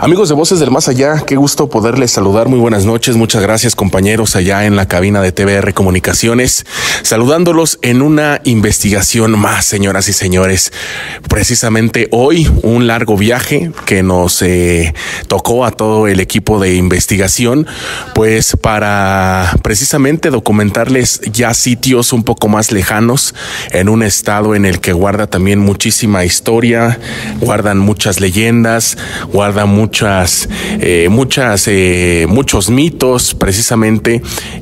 Amigos de Voces del Más Allá, qué gusto poderles saludar. Muy buenas noches. Muchas gracias, compañeros, allá en la cabina de TVR Comunicaciones. Saludándolos en una investigación más, señoras y señores. Precisamente hoy, un largo viaje que nos tocó a todo el equipo de investigación, pues para precisamente documentarles ya sitios un poco más lejanos en un estado en el que guarda también muchísima historia, guardan muchas leyendas, guardan muchos mitos. Precisamente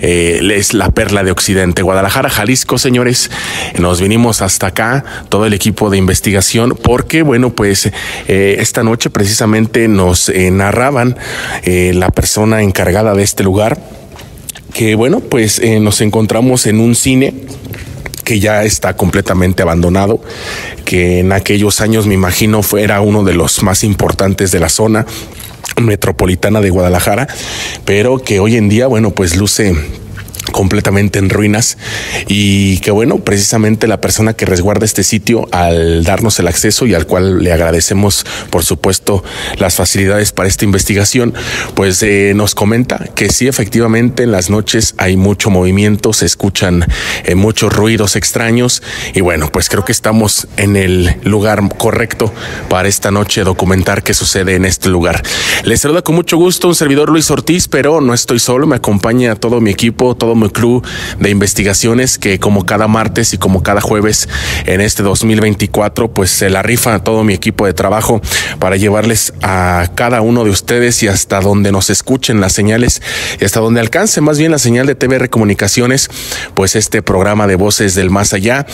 es la perla de Occidente, Guadalajara, Jalisco, señores. Nos vinimos hasta acá, todo el equipo de investigación, porque bueno, pues esta noche precisamente nos narraban la persona encargada de este lugar, que bueno, pues nos encontramos en un cine que ya está completamente abandonado, que en aquellos años me imagino era uno de los más importantes de la zona metropolitana de Guadalajara, pero que hoy en día, bueno, pues luce completamente en ruinas, y que bueno, precisamente la persona que resguarda este sitio, al darnos el acceso y al cual le agradecemos por supuesto las facilidades para esta investigación, pues nos comenta que sí, efectivamente en las noches hay mucho movimiento, se escuchan muchos ruidos extraños, y bueno, pues creo que estamos en el lugar correcto para esta noche documentar qué sucede en este lugar. Les saluda con mucho gusto un servidor, Luis Ortiz, pero no estoy solo, me acompaña todo mi equipo, todo mi club de investigaciones, que como cada martes y como cada jueves en este 2024, pues se la rifa a todo mi equipo de trabajo para llevarles a cada uno de ustedes y hasta donde nos escuchen las señales y hasta donde alcance más bien la señal de TVR Comunicaciones, pues este programa de Voces del Más Allá.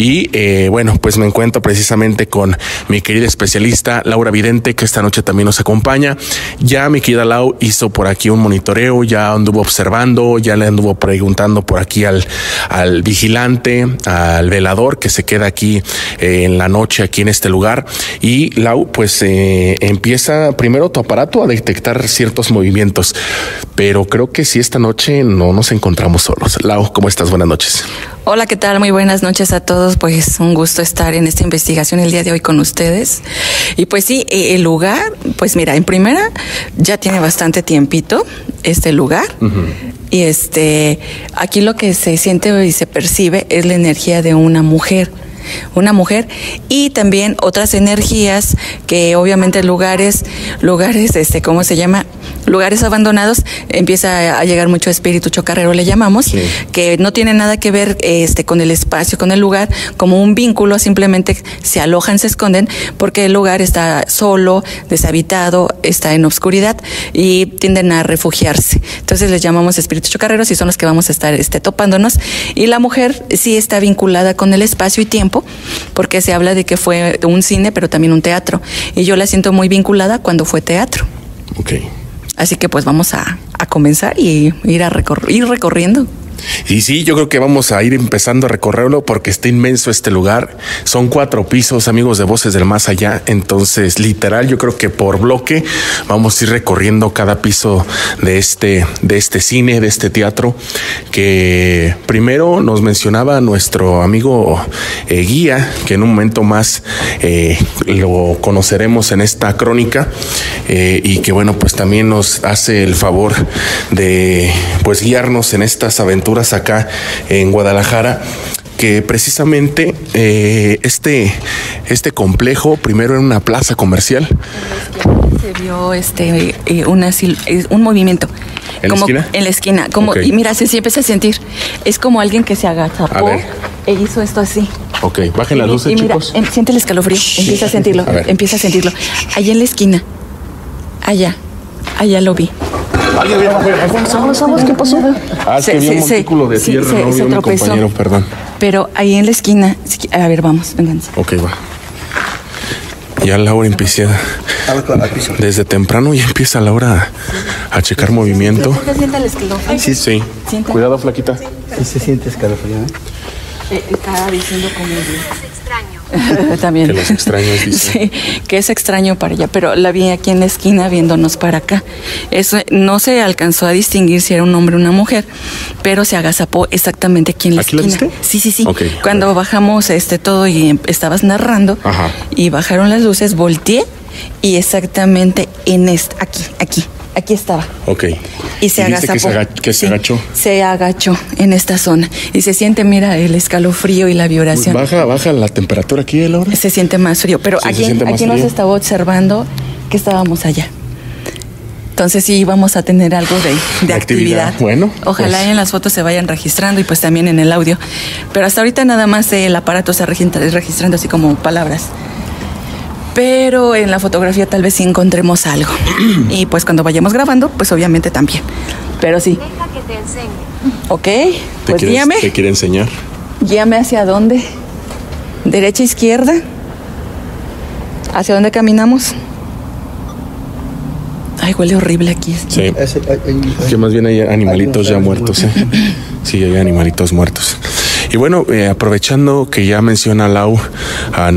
Y bueno, pues me encuentro precisamente con mi querida especialista Laura Vidente, que esta noche también nos acompaña. Ya mi querida Lau hizo por aquí un monitoreo, ya anduvo observando, ya le anduvo preguntando por aquí al vigilante, al velador que se queda aquí en la noche aquí en este lugar. Y Lau, pues empieza primero tu aparato a detectar ciertos movimientos, pero creo que si esta noche no nos encontramos solos. Lau, ¿cómo estás? Buenas noches. Hola, ¿qué tal? Muy buenas noches a todos. Pues un gusto estar en esta investigación el día de hoy con ustedes. Y pues sí, el lugar, pues mira, en primera ya tiene bastante tiempito este lugar. Uh-huh. Y aquí lo que se siente y se percibe es la energía de una mujer y también otras energías que obviamente lugares, ¿cómo se llama? Lugares abandonados, empieza a llegar mucho espíritu chocarrero, le llamamos, sí, que no tiene nada que ver con el espacio, con el lugar, como un vínculo, simplemente se alojan, se esconden, porque el lugar está solo, deshabitado, está en oscuridad y tienden a refugiarse. Entonces les llamamos espíritus chocarreros y son los que vamos a estar topándonos. Y la mujer sí está vinculada con el espacio y tiempo, porque se habla de que fue un cine, pero también un teatro. Y yo la siento muy vinculada cuando fue teatro. Okay. Así que pues vamos a comenzar y ir recorriendo. Y sí, yo creo que vamos a ir empezando a recorrerlo porque está inmenso este lugar. Son 4 pisos, amigos de Voces del Más Allá. Entonces, literal, yo creo que por bloque vamos a ir recorriendo cada piso de este cine, de este teatro, que primero nos mencionaba nuestro amigo guía, que en un momento más lo conoceremos en esta crónica, y que bueno, pues también nos hace el favor de pues guiarnos en estas aventuras acá en Guadalajara, que precisamente este complejo primero era una plaza comercial. Se vio un movimiento. ¿En la esquina? En la esquina, como, okay. Y mira, se empieza a sentir, es como alguien que se agazapó e hizo esto así. Ok, bajen las luces, chicos. Mira, siente el escalofrío, empieza a sentirlo. Allá en la esquina, allá lo vi. ¿Qué pasó? Es que había un montículo de tierra, no vio mi compañero, perdón. Pero ahí en la esquina, a ver, vamos, vénganse. Ok, va. Ya Laura empieza, desde temprano ya empieza Laura a checar movimiento. Sí. Sí. Cuidado, flaquita. Sí se siente escalofrío, Estaba diciendo como es extraño. También. Que los extraños dicen. Sí, que es extraño para ella, pero la vi aquí en la esquina viéndonos para acá. Eso no se alcanzó a distinguir si era un hombre o una mujer, pero se agazapó exactamente aquí en la esquina. ¿Aquí la viste? Sí. Okay, cuando bajamos todo y estabas narrando, ajá, y bajaron las luces, volteé y exactamente en aquí estaba. Ok. Y se agazapó. Se agachó. Se agachó en esta zona. Y se siente, mira, el escalofrío y la vibración. Baja la temperatura aquí, Laura. Se siente más frío. Pero sí, aquí nos estaba observando que estábamos allá. Entonces sí íbamos a tener algo de actividad. Bueno. Ojalá pues en las fotos se vayan registrando y pues también en el audio. Pero hasta ahorita nada más el aparato se registrando así como palabras. Pero en la fotografía tal vez sí encontremos algo. Y pues cuando vayamos grabando, pues obviamente también. Pero sí. Deja que te enseñe. Ok, pues guíame. ¿Te quiere enseñar? Guíame hacia dónde. ¿Derecha, izquierda? ¿Hacia dónde caminamos? Ay, huele horrible aquí. Sí. Que más bien hay animalitos ya muertos, ¿eh? Sí, hay animalitos muertos. Y bueno, aprovechando que ya menciona Lau a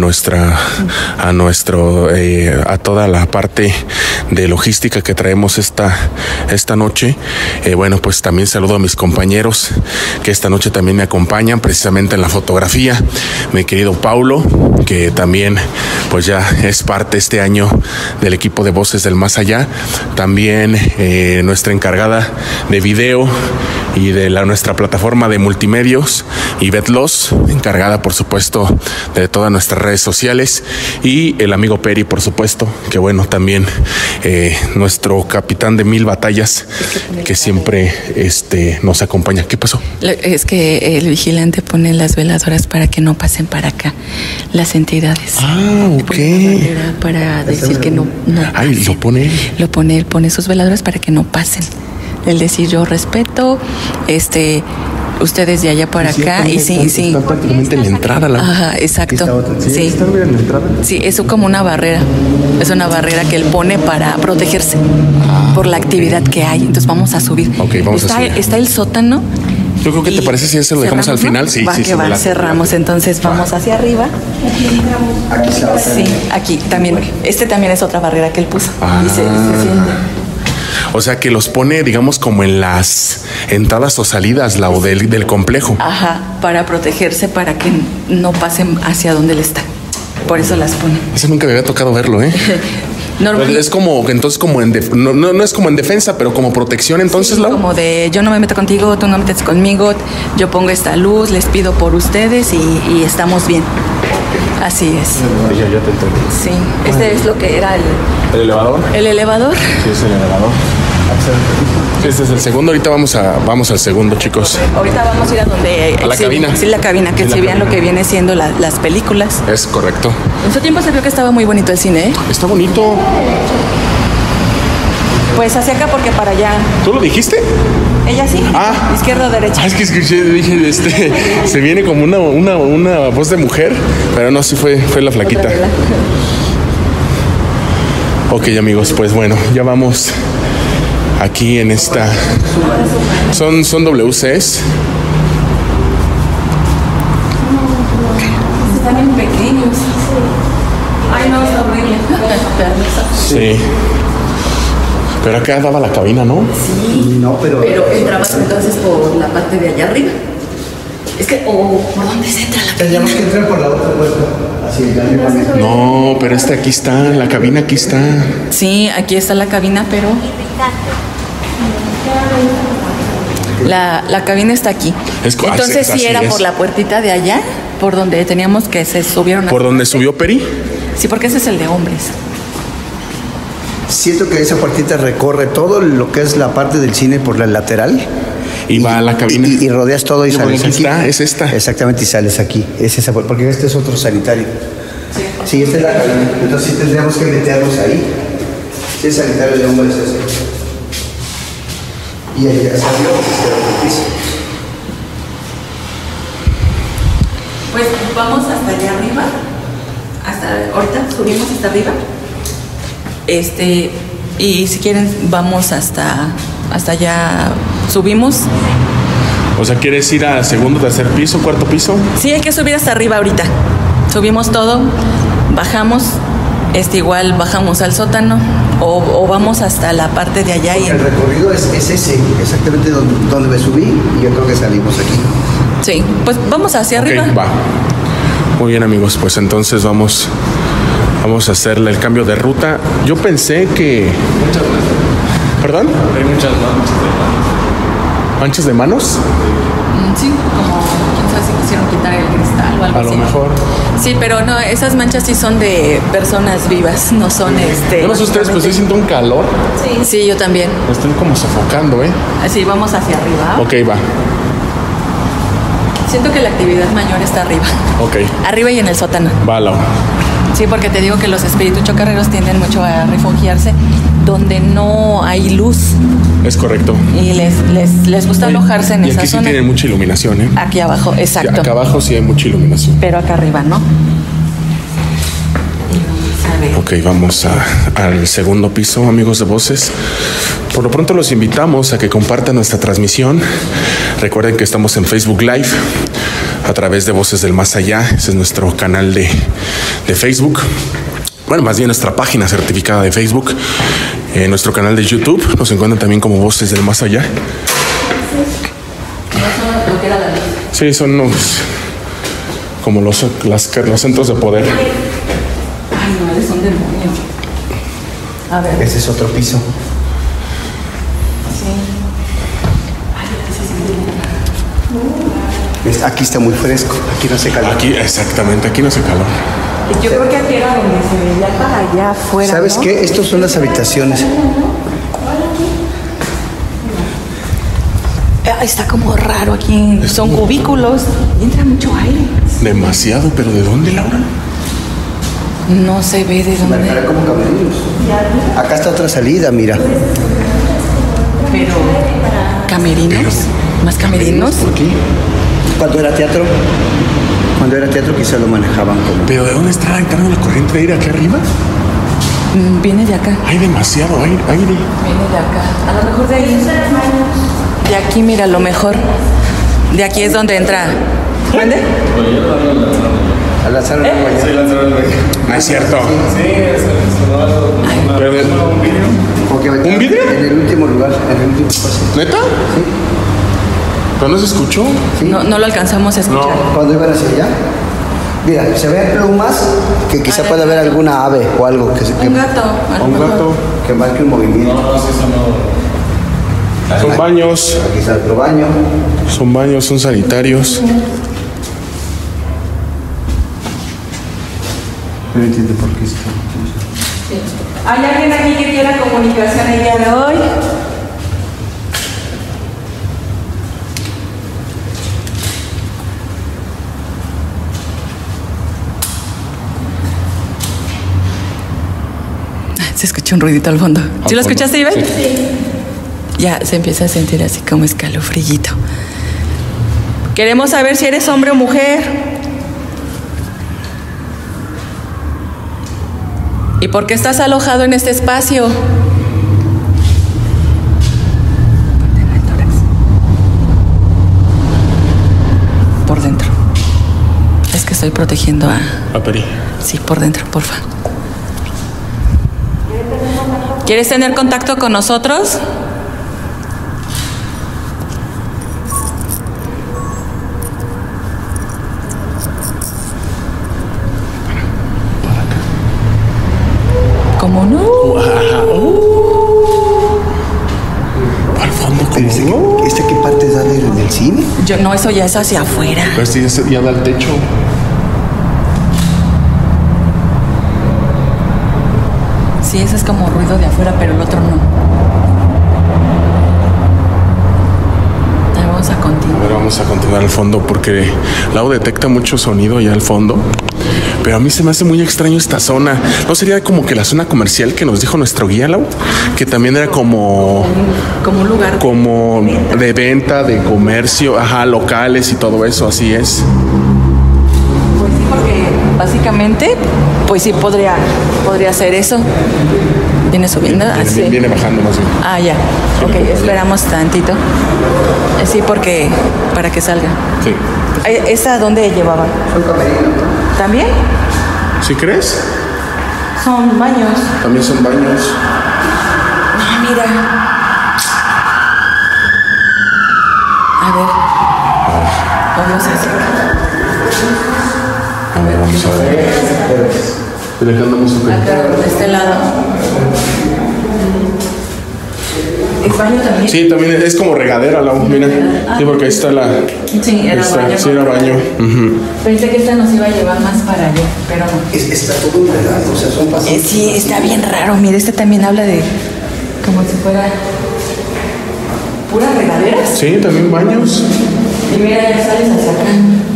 toda la parte de logística que traemos esta noche, bueno, pues también saludo a mis compañeros que esta noche también me acompañan precisamente en la fotografía. Mi querido Paulo, que también pues ya es parte este año del equipo de Voces del Más Allá. También nuestra encargada de video y de nuestra plataforma de multimedios, Ivette Loss, encargada por supuesto de todas nuestras redes sociales, y el amigo Peri, por supuesto, que bueno, también nuestro capitán de 1000 batallas, que siempre nos acompaña. ¿Qué pasó? Es que el vigilante pone las veladoras para que no pasen para acá las entidades. Ah, ok. Para decir que no Ay, lo pone. Él pone sus veladoras para que no pasen. El decir yo respeto, ustedes de allá para acá, y sí. Está prácticamente en la entrada. Ajá, exacto. Sí. ¿Está en la entrada? Sí, es como una barrera. Es una barrera que él pone para protegerse por la actividad que hay. Entonces vamos a subir. Ok, vamos a subir. Está el sótano. Yo creo que te parece si ese lo dejamos al final. Sí, cerramos. Entonces vamos hacia arriba. Aquí está. Sí, aquí también. También es otra barrera que él puso. Dice. O sea que los pone, digamos, como en las entradas o salidas, Lau, del complejo. Ajá, para protegerse, para que no pasen hacia donde él está. Por eso las pone. Eso nunca me había tocado verlo, ¿eh? Es como, entonces, no es como en defensa, pero como protección, entonces, sí, Lau. Como de yo no me meto contigo, tú no metes conmigo, yo pongo esta luz, les pido por ustedes y estamos bien. Así es. Ya te entendí. Sí, es lo que era ¿El elevador? ¿El elevador? Sí, es el elevador. Este es el segundo. Ahorita vamos al segundo, chicos. Ahorita vamos a ir a donde... A la cabina. Sí, la cabina, que se vean lo que viene siendo las películas. Es correcto. En su tiempo se vio que estaba muy bonito el cine, ¿eh? Está bonito. Pues hacia acá porque para allá. ¿Tú lo dijiste? Ella sí. Izquierda o derecha. Es que escuché, dije, se viene como una voz de mujer, pero no, sí fue la flaquita. Ok, amigos, pues bueno, ya vamos aquí en esta. Son WCs. Están bien pequeños. Ay, no, es horrible. Sí. Pero acá daba la cabina, ¿no? Sí. No, pero entrabas entonces por la parte de allá arriba. Es que, ¿por dónde se entra la cabina? tendríamos que entrar por la otra puerta. Así, ya arriba. No, pero aquí está, la cabina aquí está. Sí, aquí está la cabina, pero la cabina está aquí. Entonces sí era por la puertita de allá, por donde teníamos que se subieron. ¿Por donde subió Peri? Sí, porque ese es el de hombres. Siento que esa puertita recorre todo lo que es la parte del cine por la lateral. Y va a la cabina. Y rodeas todo y sales aquí. Es esta. Exactamente, y sales aquí. Es esa puerta, porque este es otro sanitario. Sí, esta es la cabina. Entonces sí tendríamos que meternos ahí. Sí, el sanitario de hombres es ese. Y ahí ya salió, este era otro piso. Pues vamos hasta allá arriba. Ahorita subimos hasta arriba. Y si quieren vamos hasta allá, subimos. O sea, ¿quieres ir a segundo, tercer piso, cuarto piso? Sí, hay que subir hasta arriba ahorita. Subimos todo, bajamos, igual bajamos al sótano o vamos hasta la parte de allá. El recorrido es ese, exactamente donde me subí y yo creo que salimos aquí. Sí, pues vamos hacia arriba. Va. Muy bien, amigos, pues entonces vamos Vamos a hacerle el cambio de ruta. Yo pensé que... ¿Perdón? Hay muchas manchas. ¿Manchas de manos? Sí, como quién sabe si quisieron quitar el cristal o algo A así. lo mejor. Sí, pero no, esas manchas sí son de personas vivas, no son Yo no sé ustedes, pues yo siento un calor. Sí, yo también. Me estoy como sofocando, ¿eh? Así, vamos hacia arriba. Ok, va. Siento que la actividad mayor está arriba. Ok. Arriba y en el sótano. Va, Lau. Sí, porque te digo que los espíritus chocarreros tienden mucho a refugiarse donde no hay luz Es correcto. y les gusta alojarse en Y esa aquí sí zona. tienen mucha iluminación, ¿eh? Aquí abajo, Sí, exacto. acá abajo sí hay mucha iluminación. Pero acá arriba, ¿no? Y vamos a ver. Ok, vamos al segundo piso, amigos de Voces. Por lo pronto los invitamos a que compartan nuestra transmisión. Recuerden que estamos en Facebook Live a través de Voces del Más Allá. Ese es nuestro canal de Facebook. Bueno, más bien nuestra página certificada de Facebook. Nuestro canal de YouTube. Nos encuentran también como Voces del Más Allá. Sí, son como los centros de poder. Ay, no, eres un demonio. A ver. Ese es otro piso. Aquí está muy fresco, aquí no hace calor. Aquí, exactamente, aquí no hace calor. Yo creo que aquí era donde se veía para allá afuera. ¿Sabes ¿no? qué? Estos son las habitaciones. Está como raro aquí. Son cubículos. Entra mucho aire. Demasiado, pero ¿de dónde, Laura? No se ve de dónde. Marcará como camerinos. Acá está otra salida, mira. Pero. ¿Camerinos? ¿Más camerinos? ¿Por qué? Cuando era teatro quizá lo manejaban como... ¿Pero de dónde está entrando la corriente de aire aquí arriba? Viene de acá. Hay demasiado aire. Viene de acá. A lo mejor de ahí. De aquí, mira, a lo mejor. De aquí es donde entra. ¿Mande? A lanzar un agua allá. No es cierto. Sí, Pero ¿Un vidrio? En el último lugar, en el último paso. ¿Neta? Sí. ¿Pero no se escuchó? No lo alcanzamos a escuchar. Cuando iban hacia allá. Mira, se ven plumas que quizá pueda haber alguna ave o algo que Un gato. a lo Un mejor. gato. que marque un movimiento. no, sí, eso no. Son baños. Aquí está otro baño. Son sanitarios. No entiendo por qué esto. ¿Hay alguien aquí que quiera comunicación el día de hoy? Se escucha un ruidito al fondo. ¿Sí lo fondo, escuchaste, Iván? sí. Ya se empieza a sentir así como escalofrillito. Queremos saber si eres hombre o mujer. ¿Y por qué estás alojado en este espacio? Por dentro. Es que estoy protegiendo a... A Peri. Sí, por dentro, porfa. ¿Quieres tener contacto con nosotros? ¿Cómo no? Al fondo, Pero como... ¿esta qué parte da del cine? Yo, no, eso ya es hacia afuera. Pero este ya da al techo. Sí, ese es como ruido de afuera, pero el otro no. Ahí vamos a A continuar. ver, vamos a continuar al fondo porque Lau detecta mucho sonido allá al fondo. Pero a mí se me hace muy extraño esta zona. ¿No sería como que la zona comercial que nos dijo nuestro guía, Lau? Que también era como Como un lugar. como de venta, de comercio, ajá, locales y todo eso, así es. Pues sí, porque básicamente, pues sí podría ser eso. ¿Viene subiendo? Así. Viene bajando más bien. Ah, ya. Ok, esperamos tantito. Sí, porque para que salga. Sí. ¿Esa dónde llevaba? Son camerinos. ¿También? ¿Sí crees? Son baños. También son baños. Ah, mira. A ver. Vamos a hacer. A ver, vamos a ver. De acá andamos acá de este lado. ¿Es baño también? Sí, también es como regadera, Lau, mira. Sí, porque ahí está la... Sí, era baño. Sí, era baño. Pensé que esta nos iba a llevar más para allá, pero no. Está todo enredado, o sea, son pasos. Sí, está bien raro. Mire, este también habla de como si fuera puras regaderas. Sí, también baños. Y mira, ya sales hacia acá.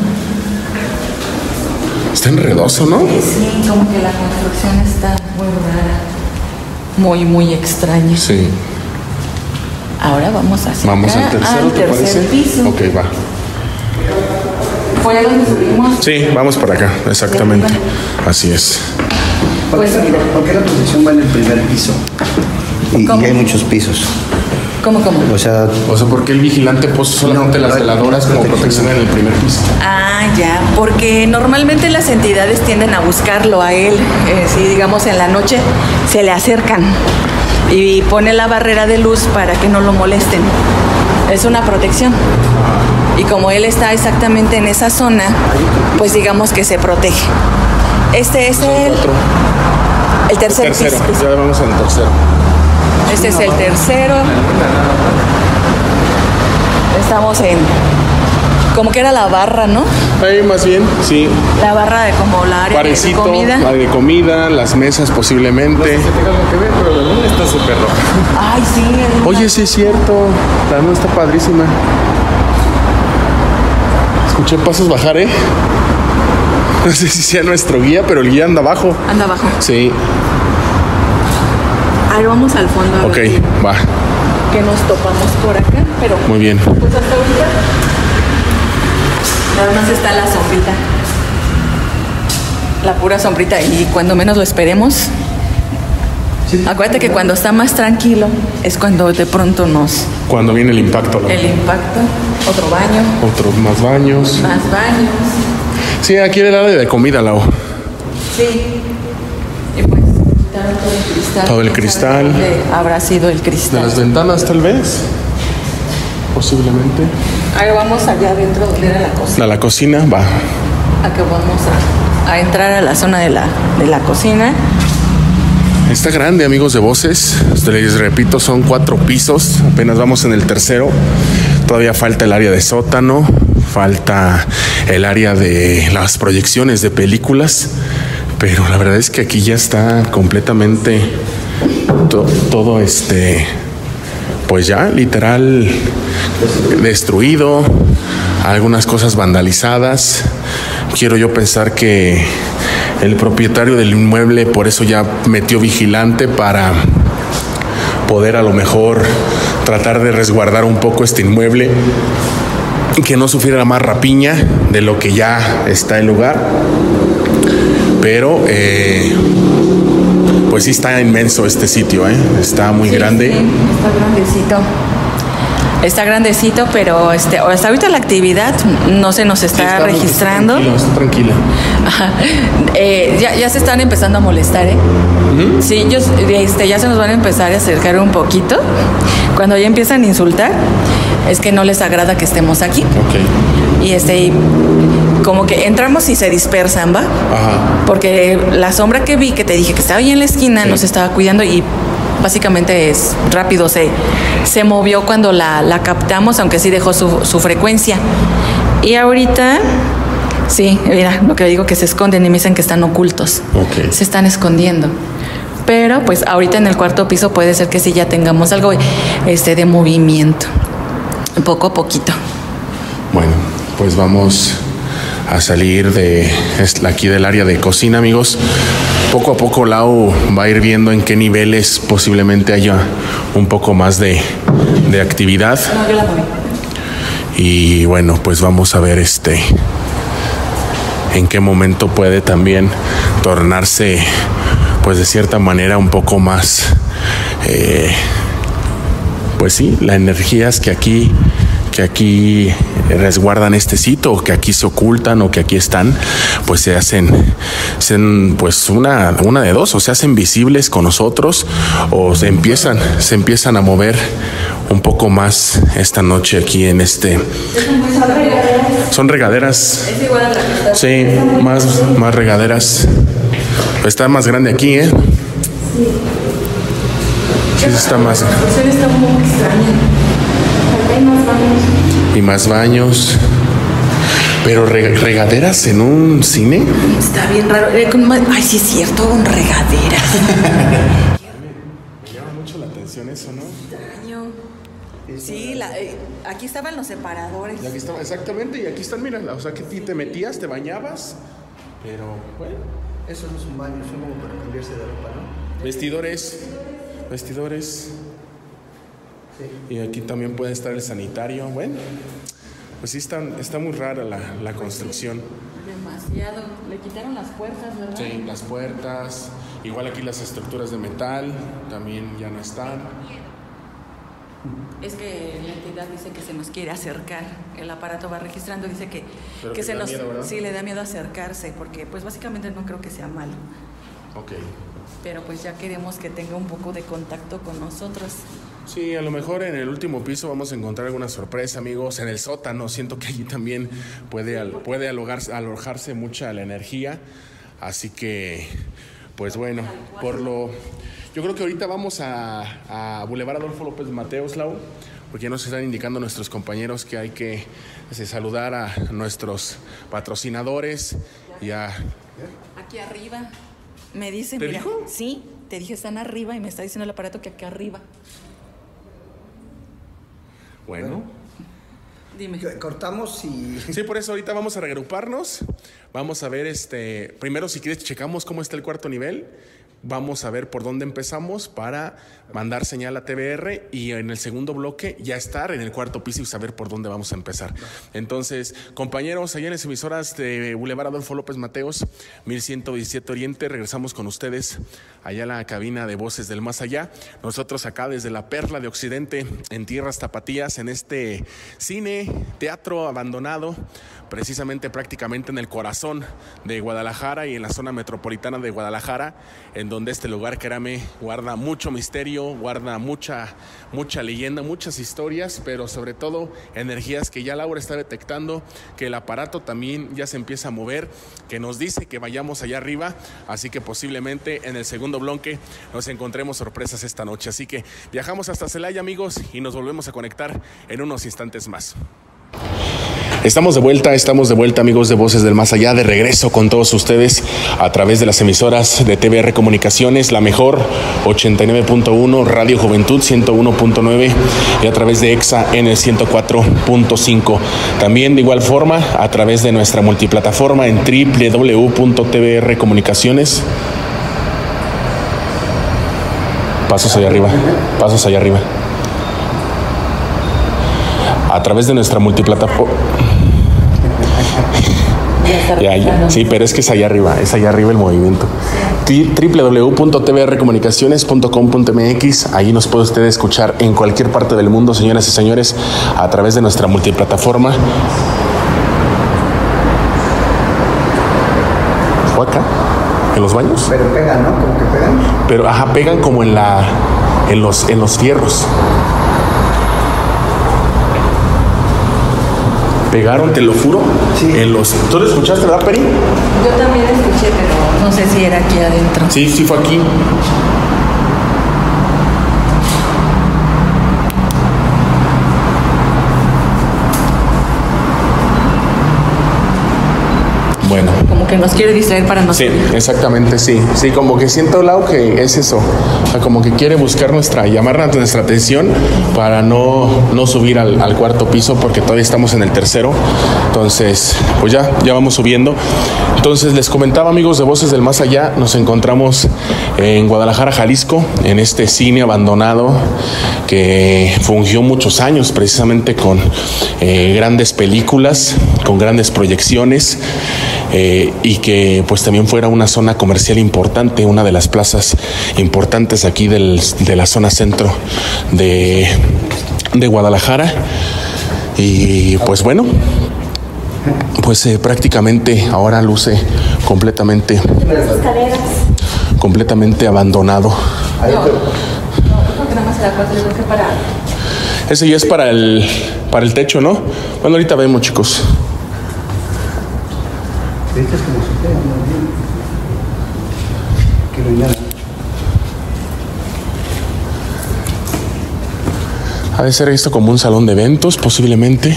Está enredoso, ¿no? Sí, como que la construcción está muy rara. Muy, muy extraña. Sí. Ahora vamos hacia Vamos acá, al tercero, ¿te parece? piso. Ok, va. ¿Fue a donde subimos? Sí, vamos para acá, exactamente. Así es. Pues mira. ¿Por qué la protección va en el primer piso? Y hay muchos pisos. ¿Cómo? O sea, ¿por qué el vigilante puso solamente las veladoras como protección en el primer piso? Ah, ya, porque normalmente las entidades tienden a buscarlo a él. Si digamos en la noche se le acercan y pone la barrera de luz para que no lo molesten. Es una protección. Y como él está exactamente en esa zona, pues digamos que se protege. Este es el tercer piso. Ya vamos al tercero. Este es el tercero. Estamos en... como que era la barra, ¿no? Ahí más bien, sí. La barra de como la área de comida. La de comida, las mesas posiblemente. No sé si tenga algo que ver, pero la luna está súper roja. Ay, sí. Oye, sí es cierto. La luna está padrísima. Escuché pasos bajar, ¿eh? No sé si sea nuestro guía, pero el guía anda abajo. Anda abajo. Sí. A ver, vamos al fondo. A Ok, ver va. que nos topamos por acá, pero Muy bien. pues hasta ahorita nada más está la sombrita. La pura sombrita. Y cuando menos lo esperemos. Acuérdate que cuando está más tranquilo es cuando de pronto Cuando viene el impacto. el impacto, otro baño, Otros más baños. más baños. Sí, aquí era el área de comida, Lau. Sí. Y pues quitaron todo el cristal. Todo el cristal. ¿Dónde habrá sido el De cristal? las ventanas, tal vez. Posiblemente. Ahora vamos allá adentro donde era la cocina. La cocina, va. Acá vamos a entrar a la zona de la cocina. Está grande, amigos de Voces. Les repito, son 4 pisos. Apenas vamos en el tercero. Todavía falta el área de sótano. Falta el área de las proyecciones de películas. Pero la verdad es que aquí ya está completamente todo pues ya literal destruido. Algunas cosas vandalizadas. Quiero yo pensar que el propietario del inmueble por eso ya metió vigilante para poder a lo mejor tratar de resguardar un poco este inmueble y que no sufriera más rapiña de lo que ya está el lugar. Pero pues sí está inmenso este sitio, está muy grande. Sí, está grandecito. Está grandecito, pero hasta ahorita la actividad no se nos está registrando. Está tranquila. Ajá. Ya se están empezando a molestar, ¿eh? Uh-huh. Sí, ellos ya se nos van a empezar a acercar un poquito. Cuando ya empiezan a insultar, es que no les agrada que estemos aquí. Ok. Y como que entramos y se dispersan, ¿va? Ajá. Porque la sombra que vi, que te dije que estaba ahí en la esquina, sí, nos estaba cuidando y básicamente es rápido, se movió cuando la captamos, aunque sí dejó su frecuencia. Y ahorita, sí, mira, lo que digo que se esconden y me dicen que están ocultos. Okay. Se están escondiendo. Pero pues ahorita en el 4º piso puede ser que sí ya tengamos algo de movimiento, poco a poquito. Bueno, pues vamos a salir de aquí del área de cocina, amigos. Poco a poco Lau va a ir viendo en qué niveles posiblemente haya un poco más de actividad. No, yo la moví. Y bueno, pues vamos a ver en qué momento puede también tornarse, pues de cierta manera un poco más, pues sí, las energías que aquí resguardan este sitio, o que aquí se ocultan, o que aquí están, pues se hacen pues una de dos, o se hacen visibles con nosotros, o se empiezan a mover un poco más esta noche aquí en Son regaderas. Es igual a la que está. Sí, más regaderas. Está más grande aquí, ¿eh? Sí, está más. La construcción está muy extraña. Acá hay más baños. Y más baños. Pero regaderas en un cine. Está bien raro. Ay, sí es cierto, un regadera. Me llama mucho la atención eso, ¿no? Extraño. Sí, aquí estaban los separadores. Y aquí estaba, exactamente, y aquí están, mira, o sea que te metías, te bañabas, pero bueno. Eso no es un baño, es como para cambiarse de ropa, ¿no? Vestidores. Sí. Y aquí también puede estar el sanitario. Bueno, pues sí está muy rara la construcción. Demasiado. Le quitaron las puertas, ¿verdad? Sí, las puertas. Igual aquí las estructuras de metal también ya no están. Es que la entidad dice que se nos quiere acercar. El aparato va registrando, dice que se nos... miedo, ¿verdad? Sí, le da miedo acercarse, porque pues básicamente no creo que sea malo. Ok. Pero pues ya queremos que tenga un poco de contacto con nosotros. Sí, a lo mejor en el último piso vamos a encontrar alguna sorpresa, amigos. En el sótano siento que allí también puede alojarse mucha la energía. Así que, pues bueno, yo creo que ahorita vamos a Boulevard Adolfo López Mateos, Lau, porque ya nos están indicando nuestros compañeros que hay que saludar a nuestros patrocinadores y a... Aquí arriba. Me dice, ¿Te mira, dijo? sí, te dije están arriba y me está diciendo el aparato que aquí arriba. Bueno. Dime. Cortamos y... Sí, por eso ahorita vamos a reagruparnos. Vamos a ver, primero si quieres checamos cómo está el cuarto nivel. Vamos a ver por dónde empezamos para mandar señal a TBR y en el segundo bloque ya estar en el cuarto piso y saber por dónde vamos a empezar. Entonces, compañeros, allá en las emisoras de Boulevard Adolfo López Mateos, 1117 Oriente, regresamos con ustedes allá a la cabina de Voces del Más Allá. Nosotros acá desde la Perla de Occidente, en tierras tapatías, en este cine, teatro abandonado, precisamente prácticamente en el corazón de Guadalajara y en la zona metropolitana de Guadalajara, en donde este lugar, créame, guarda mucho misterio, guarda mucha leyenda, muchas historias, pero sobre todo energías que ya Laura está detectando, que el aparato también ya se empieza a mover, que nos dice que vayamos allá arriba, así que posiblemente en el segundo bloque nos encontremos sorpresas esta noche. Así que viajamos hasta Celaya, amigos, y nos volvemos a conectar en unos instantes más. Estamos de vuelta, amigos de Voces del Más Allá, de regreso con todos ustedes a través de las emisoras de TBR Comunicaciones, la mejor 89.1, Radio Juventud 101.9 y a través de EXA en el 104.5. También de igual forma a través de nuestra multiplataforma en www.tbrcomunicaciones. Pasos allá arriba. A través de nuestra multiplataforma. Ya. Sí, pero es que es allá arriba el movimiento. www.tbrcomunicaciones.com.mx. Ahí nos puede usted escuchar en cualquier parte del mundo, señoras y señores, a través de nuestra multiplataforma. ¿O acá? ¿En los baños? Pero pegan, ¿no? Como que pegan. Pero, pegan como en los fierros. Pegaron, te lo juro, sí. ¿Tú lo escuchaste, verdad, Peri? Yo también escuché, pero no sé si era aquí adentro. Sí, fue aquí. Bueno. Como que nos quiere distraer para nosotros. Sí, exactamente, sí. Sí, como que siento, Lau, que es eso. O sea, como que quiere buscar llamar nuestra atención para no subir al cuarto piso, porque todavía estamos en el tercero. Entonces, pues ya vamos subiendo. Entonces, les comentaba, amigos de Voces del Más Allá, nos encontramos en Guadalajara, Jalisco, en este cine abandonado que fungió muchos años precisamente con grandes películas, con grandes proyecciones. Y que pues también fuera una zona comercial importante, una de las plazas importantes aquí de la zona centro de Guadalajara. Y pues bueno, pues prácticamente ahora luce completamente abandonado. Ese ya es para el techo, ¿no? Bueno, ahorita vemos, chicos. Este es como se pega, ¿no? Aquí no hay nada. Ha de ser esto como un salón de eventos, posiblemente.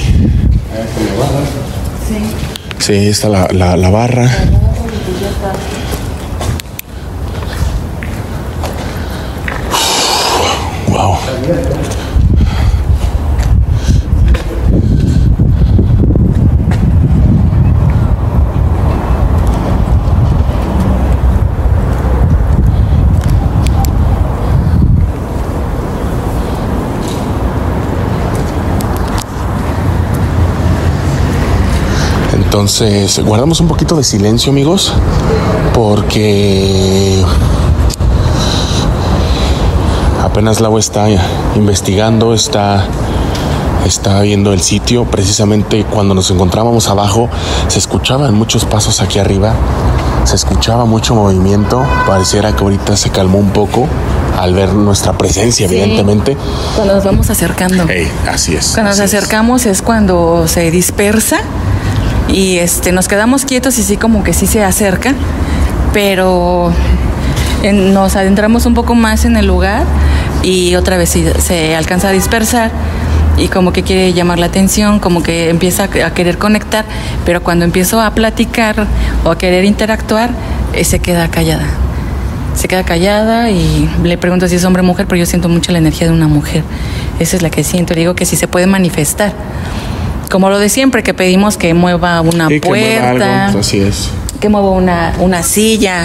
Sí, está la barra. Wow. Entonces, guardamos un poquito de silencio, amigos, porque apenas Lau está investigando, está viendo el sitio. Precisamente cuando nos encontrábamos abajo, se escuchaban muchos pasos aquí arriba, se escuchaba mucho movimiento. Pareciera que ahorita se calmó un poco al ver nuestra presencia, sí, evidentemente. Cuando nos vamos acercando. Así es. Cuando nos acercamos es cuando se dispersa. Y nos quedamos quietos y sí, como que sí se acerca, pero nos adentramos un poco más en el lugar y otra vez se alcanza a dispersar y como que quiere llamar la atención, como que empieza a querer conectar, pero cuando empiezo a platicar o a querer interactuar, se queda callada. Se queda callada y le pregunto si es hombre o mujer, pero yo siento mucho la energía de una mujer. Esa es la que siento. Digo que sí se puede manifestar. Como lo de siempre, que pedimos que mueva una puerta, que mueva algo, así es. Que mueva una silla.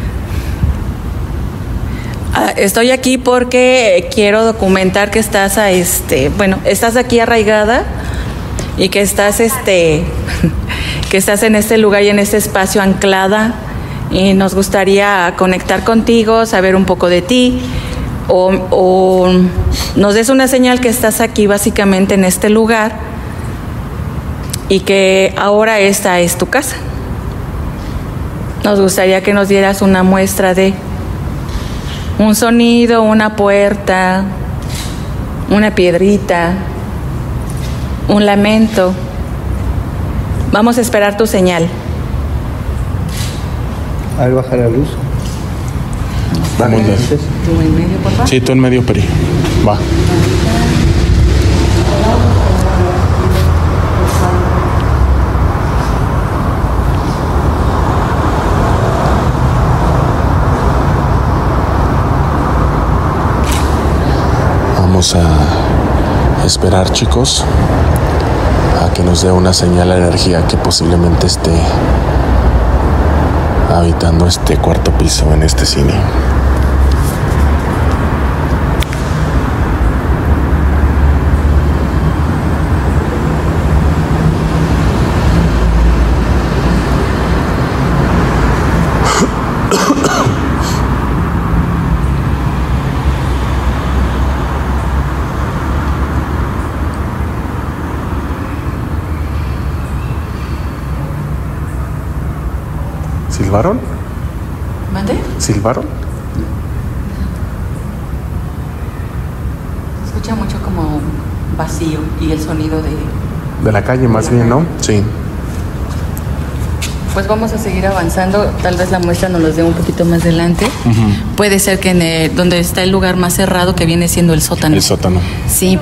Estoy aquí porque quiero documentar que estás estás aquí arraigada y que estás que estás en este lugar y en este espacio anclada, y nos gustaría conectar contigo, saber un poco de ti, o nos des una señal que estás aquí básicamente en este lugar y que ahora esta es tu casa. Nos gustaría que nos dieras una muestra de un sonido, una puerta, una piedrita, un lamento. Vamos a esperar tu señal. A ver, baja la luz. Vamos. ¿Tú en medio, por favor? Sí, tú en medio, Peri. Va. Vamos a esperar, chicos, a que nos dé una señal de energía que posiblemente esté habitando este cuarto piso en este cine. ¿Silbaron? ¿Mande? ¿Silbaron? Se escucha mucho como vacío y el sonido de la calle más bien, ¿no? Sí. Pues vamos a seguir avanzando. Tal vez la muestra nos los dé un poquito más adelante. Uh-huh. Puede ser que donde está el lugar más cerrado, que viene siendo el sótano. El sótano. Sí.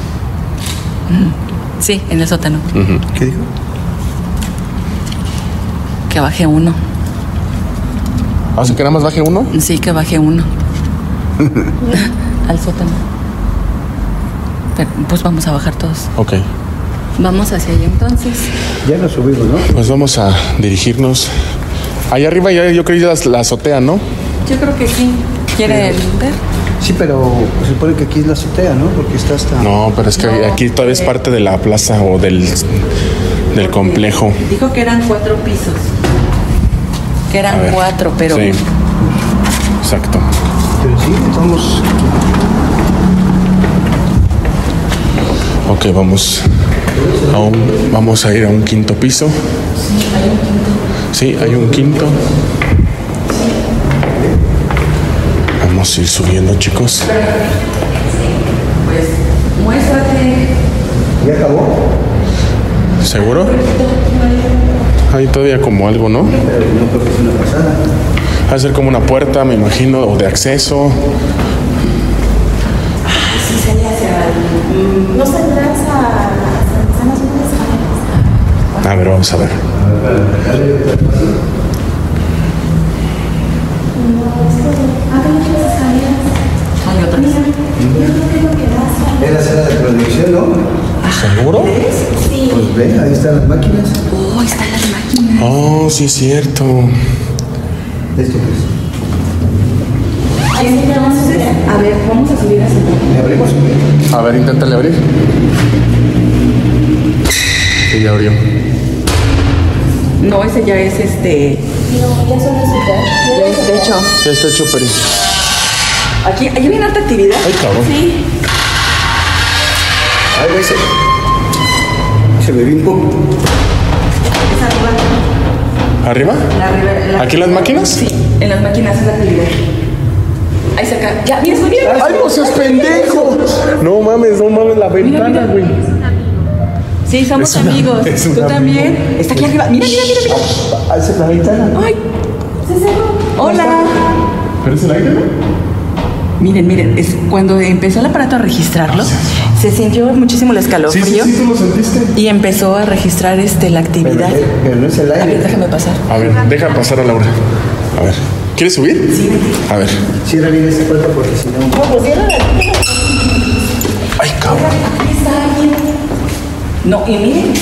Sí, en el sótano. Uh-huh. ¿Qué dijo? Que baje uno. ¿O sea, que nada más baje uno? Sí, que baje uno. Al sótano. Pero, pues vamos a bajar todos. Ok. Vamos hacia allá entonces. Ya nos subimos, ¿no? Pues vamos a dirigirnos. Allá arriba ya yo creo que la azotea, ¿no? Yo creo que sí. ¿Quieren ver? Sí, pero se supone que aquí es la azotea, ¿no? Porque está hasta... No, pero es que aquí todavía es parte de la plaza o del complejo. Dijo que eran 4 pisos. Que eran 4, pero... Sí, exacto. Pero sí, estamos... Ok, vamos a ir a un quinto piso. Sí, hay un quinto. Vamos a ir subiendo, chicos. Pues, muéstrate. ¿Ya acabó? ¿Seguro? Hay todavía como algo, ¿no? Pero no creo que es una pasada. Va a ser como una puerta, me imagino, o de acceso. Sí, sería hacia el... ¿No saldrás a las escaleras? A ver, vamos a ver. Hay otra. Es la sala de producción, ¿no? ¿Seguro? Sí. Pues ve, ahí están las máquinas. Oh, están las máquinas. Oh, sí es cierto. Esto pues. A ver, vamos a subir así. ¿Le abrimos? A ver, inténtale abrir. Sí, ya abrió. No, ese ya es No, ya son las de hecho, Ya está hecho, Peri. aquí hay una alta actividad. Ay, cabrón. Sí. Ahí ve, se me vi un poco. Es arriba. ¿Arriba? ¿Aquí en las máquinas? Sí, en las máquinas es la actividad. Ahí cerca. Ya, mira, mira. ¡Ay, no seas pendejo! No mames la ventana, güey. Sí, somos Es una- amigos. es un Tú amigo. también. Está aquí arriba. Mira, mira, mira, mira. Ahí está la ventana. Ay. Hola. ¿Pero es el aire, no? Miren, miren, cuando empezó el aparato a registrarlo, se sintió muchísimo el escalofrío ¿tú lo sentiste? y empezó a registrar la actividad. Pero no es el A ver, aire. déjame pasar. A ver, deja pasar a Laura. A ver. ¿Quieres subir? Sí, A ver. Cierra bien esa puerta porque si no. Ay, cabrón. aquí está alguien. No, y miren,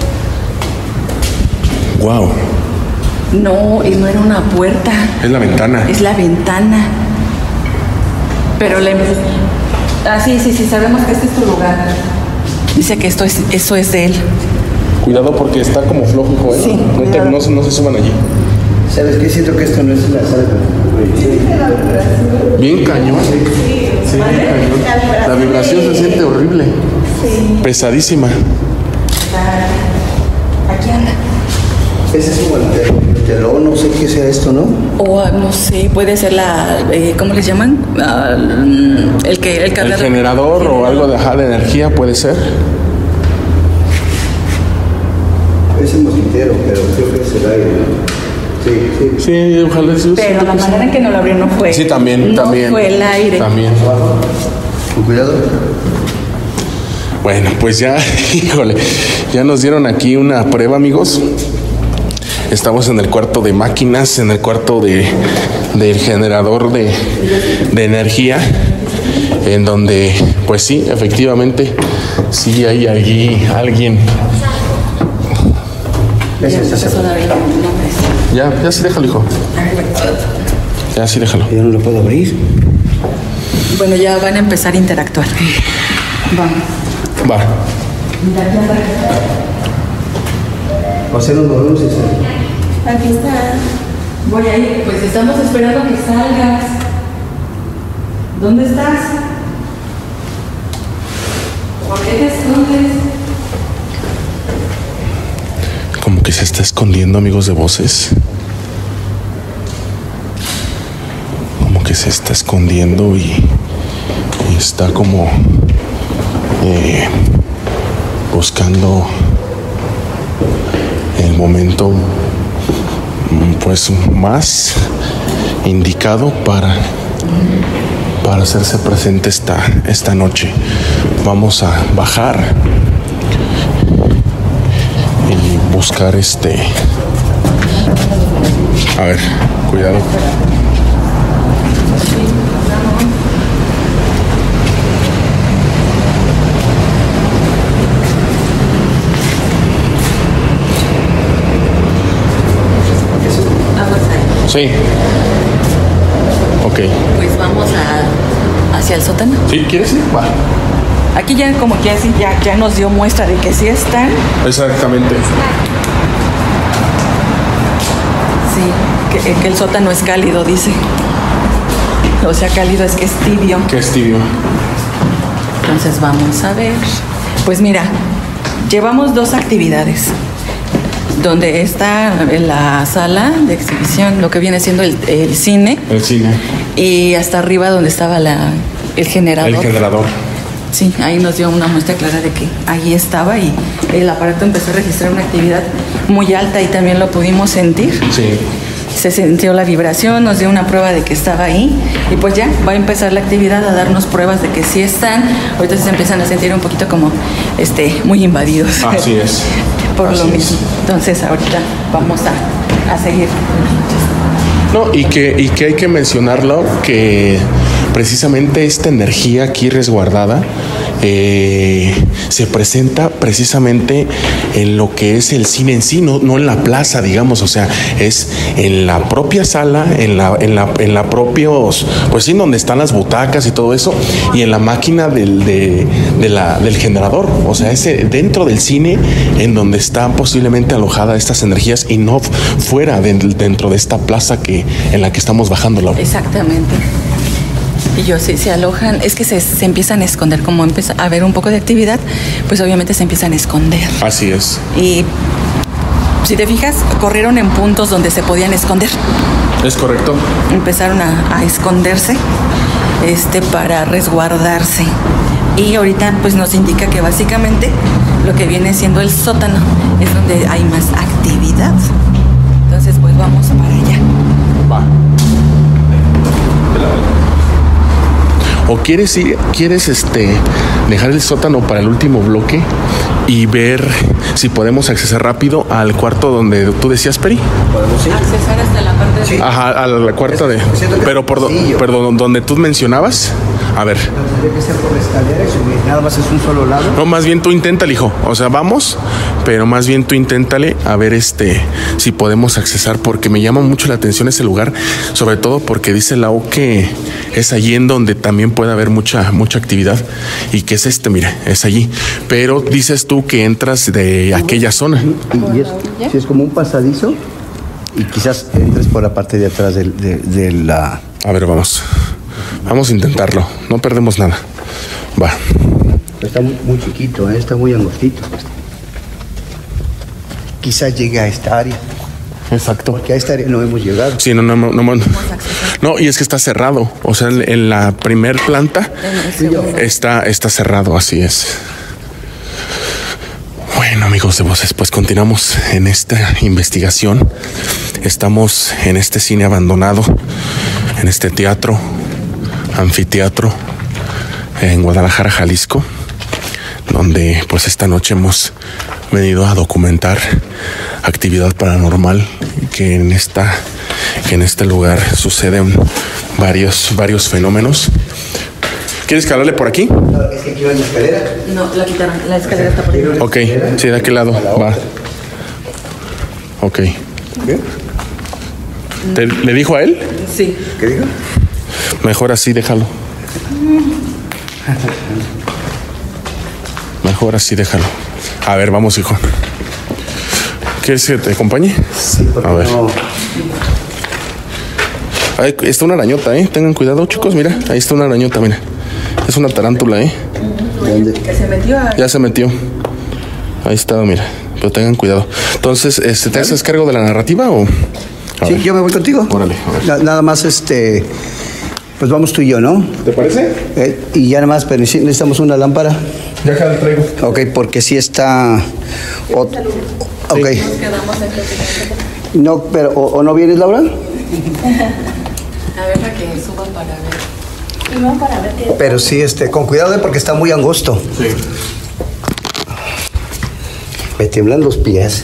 Wow. no, y no era una puerta, Es la ventana. es la ventana. Pero sí, sabemos que este es tu lugar. Dice que eso es de él. Cuidado porque está como flojo, ¿eh? Sí, cuidado. No se suban allí. ¿Sabes qué? Siento que esto no es la sala de Bien cañón. Sí, bien cañón. La vibración se siente horrible. Pesadísima. Aquí anda. Ese es como el telón, no sé qué sea esto, ¿no? O no sé, puede ser ¿cómo les llaman? El El cargador. generador o algo de energía puede ser. Es el mosquitero, pero creo que es el aire, ¿no? Sí. Sí, ojalá sí. Pero la manera en que nos lo abrió no fue. Sí, también. No fue el aire. También. Con cuidado. Bueno, pues ya, híjole, ya nos dieron aquí una prueba, amigos. Estamos en el cuarto de máquinas, en el cuarto del generador de energía, en donde, pues sí, efectivamente, sí hay allí alguien. Ese está Empezó a cerrado. dar el nombre. Ya sí, déjalo, hijo. Ya sí, déjalo. Ya no lo puedo abrir. Bueno, ya van a empezar a interactuar. Vamos. Va. O sea, nos volvemos y Aquí está. Voy a ir. Pues estamos esperando que salgas. ¿Dónde estás? ¿Por qué te escondes? Como que se está escondiendo, amigos de voces. Como que se está escondiendo y está como buscando el momento pues más indicado para hacerse presente esta noche. Vamos a bajar y buscar a ver, cuidado. Sí. Ok. Pues vamos hacia el sótano. ¿Sí? ¿Quieres ir? Va. Aquí ya como que así ya nos dio muestra de que sí están. Exactamente. Sí, que el sótano es cálido, dice. O sea, cálido es que es tibio. Que es tibio. Entonces vamos a ver. Pues mira, llevamos 2 actividades. Donde está en la sala de exhibición, lo que viene siendo el cine. El cine. Y hasta arriba donde estaba el generador. El generador. Sí, ahí nos dio una muestra clara de que ahí estaba y el aparato empezó a registrar una actividad muy alta y también lo pudimos sentir. Sí. se sintió la vibración, nos dio una prueba de que estaba ahí y pues ya va a empezar la actividad a darnos pruebas de que sí están. Ahorita se empiezan a sentir un poquito como muy invadidos. Así es. Por lo mismo. Entonces ahorita vamos a seguir. No, y que hay que mencionarlo, que precisamente esta energía aquí resguardada se presenta precisamente en lo que es el cine en sí, no en la plaza, digamos, o sea, es en la propia sala, en la propios, pues sí, donde están las butacas y todo eso, y en la máquina del generador, o sea, es dentro del cine en donde están posiblemente alojadas estas energías y no fuera dentro de esta plaza en la que estamos bajando la. Exactamente. Y yo, si se alojan, es que se empiezan a esconder, como empieza a haber un poco de actividad, pues obviamente se empiezan a esconder. Así es. Y si te fijas, corrieron en puntos donde se podían esconder. Es correcto. Empezaron a esconderse para resguardarse. Y ahorita pues nos indica que básicamente lo que viene siendo el sótano es donde hay más actividad. Entonces pues vamos para allá. Va. ¿O quieres dejar el sótano para el último bloque y ver si podemos accesar rápido al cuarto donde tú decías, Peri? ¿Podemos ir? Accesar hasta la parte de... Sí. Ajá, a la cuarta de... Pero perdón, donde tú mencionabas. A ver. Tendría que ser por la escalera y subir. Nada más es un solo lado. No, más bien tú inténtale, hijo. O sea, vamos, pero más bien tú inténtale a ver si podemos accesar, porque me llama mucho la atención ese lugar, sobre todo porque dice Lau que es allí en donde también puede haber mucha actividad y que es mira, es allí. Pero dices tú que entras de aquella zona. Y es como un pasadizo y quizás entres por la parte de atrás de la... A ver, vamos a intentarlo, no perdemos nada. Va. Está muy chiquito, está muy angostito. Quizás llegue a esta área. Exacto. Porque a esta área no hemos llegado. Sí, no, y es que está cerrado. O sea, en la primer planta está cerrado, así es. Bueno, amigos de Voces, pues continuamos en esta investigación. Estamos en este cine abandonado, en este anfiteatro en Guadalajara, Jalisco, donde pues esta noche hemos venido a documentar actividad paranormal que en este lugar suceden varios fenómenos. ¿Quieres calarle por aquí? Es que aquí va la escalera. No, la quitaron, la escalera está por ahí. Ok, sí, de aquel lado, va. Ok. ¿Le dijo a él? Sí. ¿Qué dijo? Mejor así, déjalo. Mejor así, déjalo. A ver, vamos, hijo. ¿Quieres que te acompañe? Sí, porque a ver. No. Ahí está una arañota, Tengan cuidado, chicos, mira. Ahí está una arañota, mira. Es una tarántula, ¿Dónde? Que se metió ahí. Ya se metió. Ahí está, mira. Pero tengan cuidado. Entonces, ¿te haces cargo de la narrativa o...? Sí, yo me voy contigo. Órale, a ver. Nada más, pues vamos tú y yo, ¿no? ¿Te parece? Y ya nada más, pero necesitamos una lámpara. Ya acá la traigo. Ok, porque sí está... Ok. Nos quedamos aquí. No, pero... ¿O no vienes, Laura? A ver, para que suba para ver. Y no para ver qué. Pero sí, con cuidado, porque está muy angosto. Sí. Me tiemblan los pies.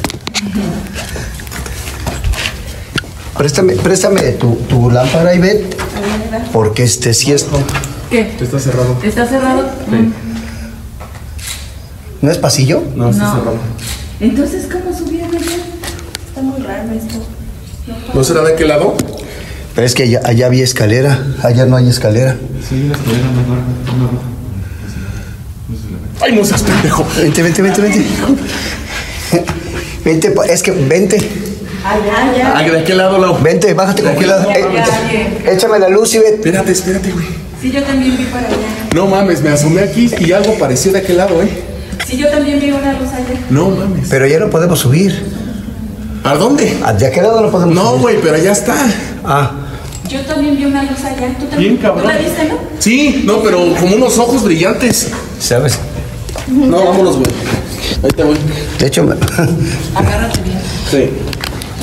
Préstame tu lámpara, Ivette, porque sí está... ¿Qué? Está cerrado. ¿Está cerrado? Sí. ¿No es pasillo? No, está No. cerrado. Entonces, ¿cómo subieron allá? Está muy raro esto. ¿No será de aquel lado? Pero es que allá había escalera. Allá no hay escalera. Sí, la escalera más larga. ¡Ay, no seas pendejo! Vente. Vente, es que vente. Allá. Ay, de aquel lado, Lau. Vente, bájate con cuidado. Échame la luz, Ivette. Espérate, güey. Sí, yo también vi para allá. No mames, me asomé aquí y algo pareció de aquel lado, Sí, yo también vi una luz allá. No mames. Pero ya no podemos subir. ¿A dónde? De aquel lado no podemos No, subir. güey, pero allá está. Ah, Yo también vi una luz allá. ¿Tú también? Bien cabrón. ¿Tú la viste, no? Sí, no, pero como unos ojos brillantes. ¿sabes? No, vámonos, güey. Ahí te voy. De hecho, Agárrate bien. Sí.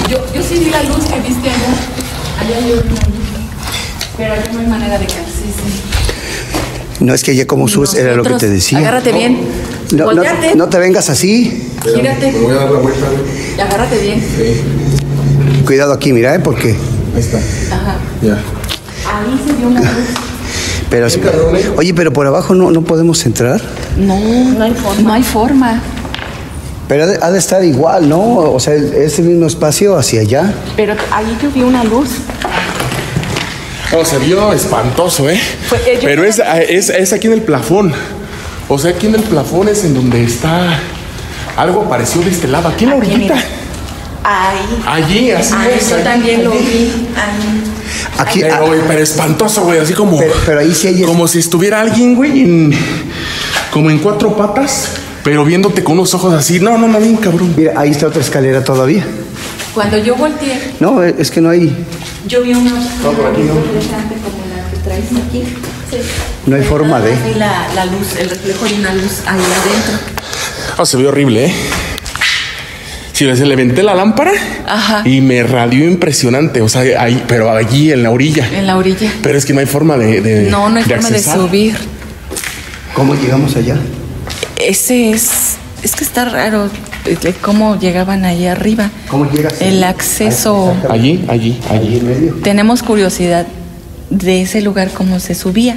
Yo sí vi la luz que viste allá. Allá yo vi una luz. Pero aquí no hay manera de caer. Sí. No, es que ya como subes, era lo que te decía. Agárrate bien. No, Volteate. no te vengas así. Gírate. Me voy a dar la vuelta. Y agárrate bien. Cuidado aquí, mira, porque... Ahí está. Ajá. Ya. Ahí se vio una luz. Pero, oye, pero por abajo no podemos entrar. No hay forma. No hay forma. Pero ha de estar igual, ¿no? O sea, ese mismo espacio hacia allá. Pero ahí yo vi una luz. No, se vio espantoso, ¿eh? Pero es aquí en el plafón. O sea, aquí en el plafón es en donde está algo parecido de este lado. Aquí en la orillita. Ahí. Allí, así es. Yo también lo vi. Ahí. Aquí, Pero espantoso, güey. Así como... Pero ahí sí hay... Como si estuviera alguien, güey, como en cuatro patas, pero viéndote con unos ojos así. No, bien cabrón. Mira, ahí está otra escalera todavía. Cuando yo volteé, No, es que no hay... yo vi una luz interesante como la que traes aquí. Sí. No hay forma de... Vi la luz, el reflejo de una luz ahí adentro. Oh, se vio horrible, ¿eh? Sí, le levanté la lámpara. Ajá. Y me radió impresionante. O sea, ahí, pero allí en la orilla. En la orilla. Pero es que no hay forma de No hay forma accesar. de subir. ¿Cómo llegamos allá? Ese es que está raro cómo llegaban ahí arriba. ¿Cómo llegas? El acceso. Allí. en medio. Tenemos curiosidad de ese lugar, cómo se subía.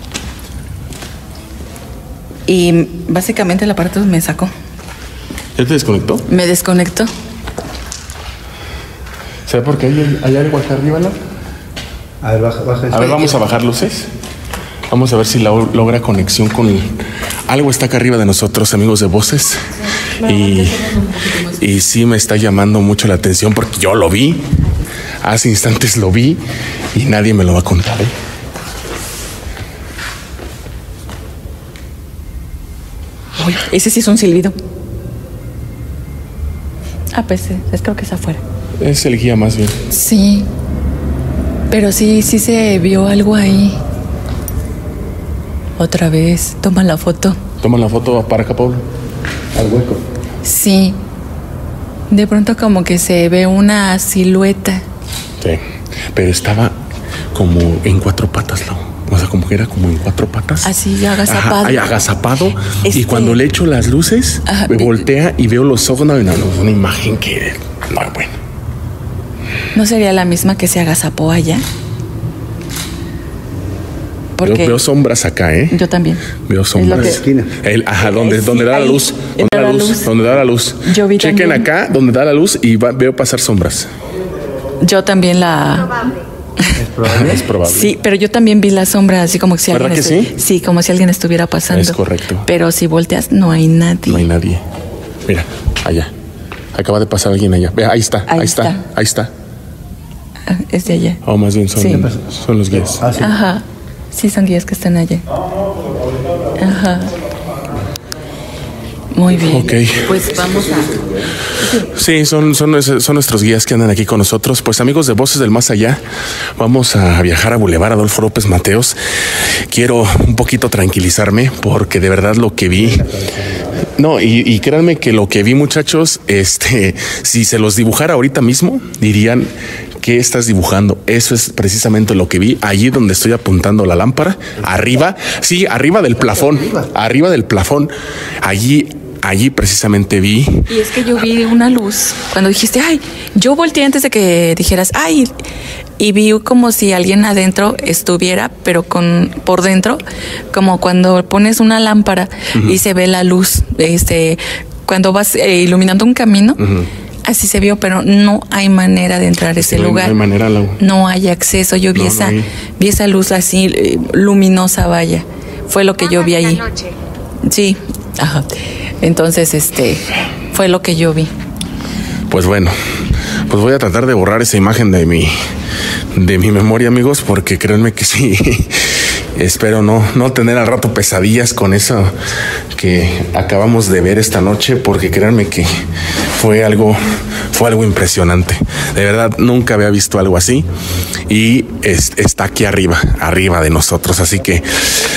Y básicamente el aparato me sacó. ¿Ya te desconectó? Me desconectó. ¿Sabe por qué hay algo acá arriba, no? A ver, baja. A ver, vamos a bajar luces. Vamos a ver si logra conexión con... Algo está acá arriba de nosotros, amigos de Voces. Y sí me está llamando mucho la atención porque yo lo vi. Hace instantes lo vi y nadie me lo va a contar, ¿eh? Uy, ese sí es un silbido. Pues creo que es afuera. Es el guía más bien. Sí. Pero sí se vio algo ahí. Otra vez. Toma la foto. Toma la foto para acá, Pablo. Al hueco. Sí. De pronto como que se ve una silueta. Sí. Pero estaba como en cuatro patas, ¿no? O sea, como que era como en cuatro patas. Así, agazapado. Ajá, agazapado. Y cuando le echo las luces, Ajá. me voltea y veo los ojos. No, una imagen que... No, bueno. ¿No sería la misma que se agazapó allá? Porque Veo sombras acá, ¿eh? yo también. Veo sombras. que- Esquina. Donde Sí, da la ahí, luz. donde da la luz. Donde da la luz. Yo vi Chequen también. acá, donde da la luz y veo pasar sombras. Yo también la... Es probable. Sí, pero yo también vi la sombra así como si ¿Verdad alguien... que sí? Sí, como si alguien estuviera pasando. Es correcto. Pero si volteas, no hay nadie. No hay nadie. Mira, allá. Acaba de pasar alguien allá. Vea, ahí está. Ahí Ahí está. está. Ahí está. Ah, es de allá. O más bien son, Sí. son los guías. Ah, sí. Ajá. Sí, son guías que están allá. Ajá. Muy bien. Ok. Pues vamos a... Sí, son nuestros guías que andan aquí con nosotros. Pues amigos de Voces del Más Allá, vamos a viajar a Boulevard Adolfo López Mateos. Quiero un poquito tranquilizarme porque de verdad lo que vi... No, y créanme que lo que vi, muchachos, si se los dibujara ahorita mismo, dirían... ¿Qué estás dibujando? Eso es precisamente lo que vi allí donde estoy apuntando la lámpara. Arriba, sí, arriba del plafón. Arriba del plafón. Allí precisamente vi. Y es que yo vi una luz. Cuando dijiste, ay, yo volteé antes de que dijeras, ay, y vi como si alguien adentro estuviera, pero por dentro, como cuando pones una lámpara y se ve la luz, cuando vas iluminando un camino. Así se vio, pero no hay manera de entrar a ese lugar. No hay manera, Lau. No hay acceso. Yo vi vi esa luz así luminosa, vaya. Fue lo que yo vi ahí. Sí, ajá. Entonces, fue lo que yo vi. Pues bueno, pues voy a tratar de borrar esa imagen de mi memoria, amigos, porque créanme que sí. Espero no tener al rato pesadillas con eso que acabamos de ver esta noche, porque créanme que fue algo impresionante. De verdad, nunca había visto algo así y está aquí arriba de nosotros. Así que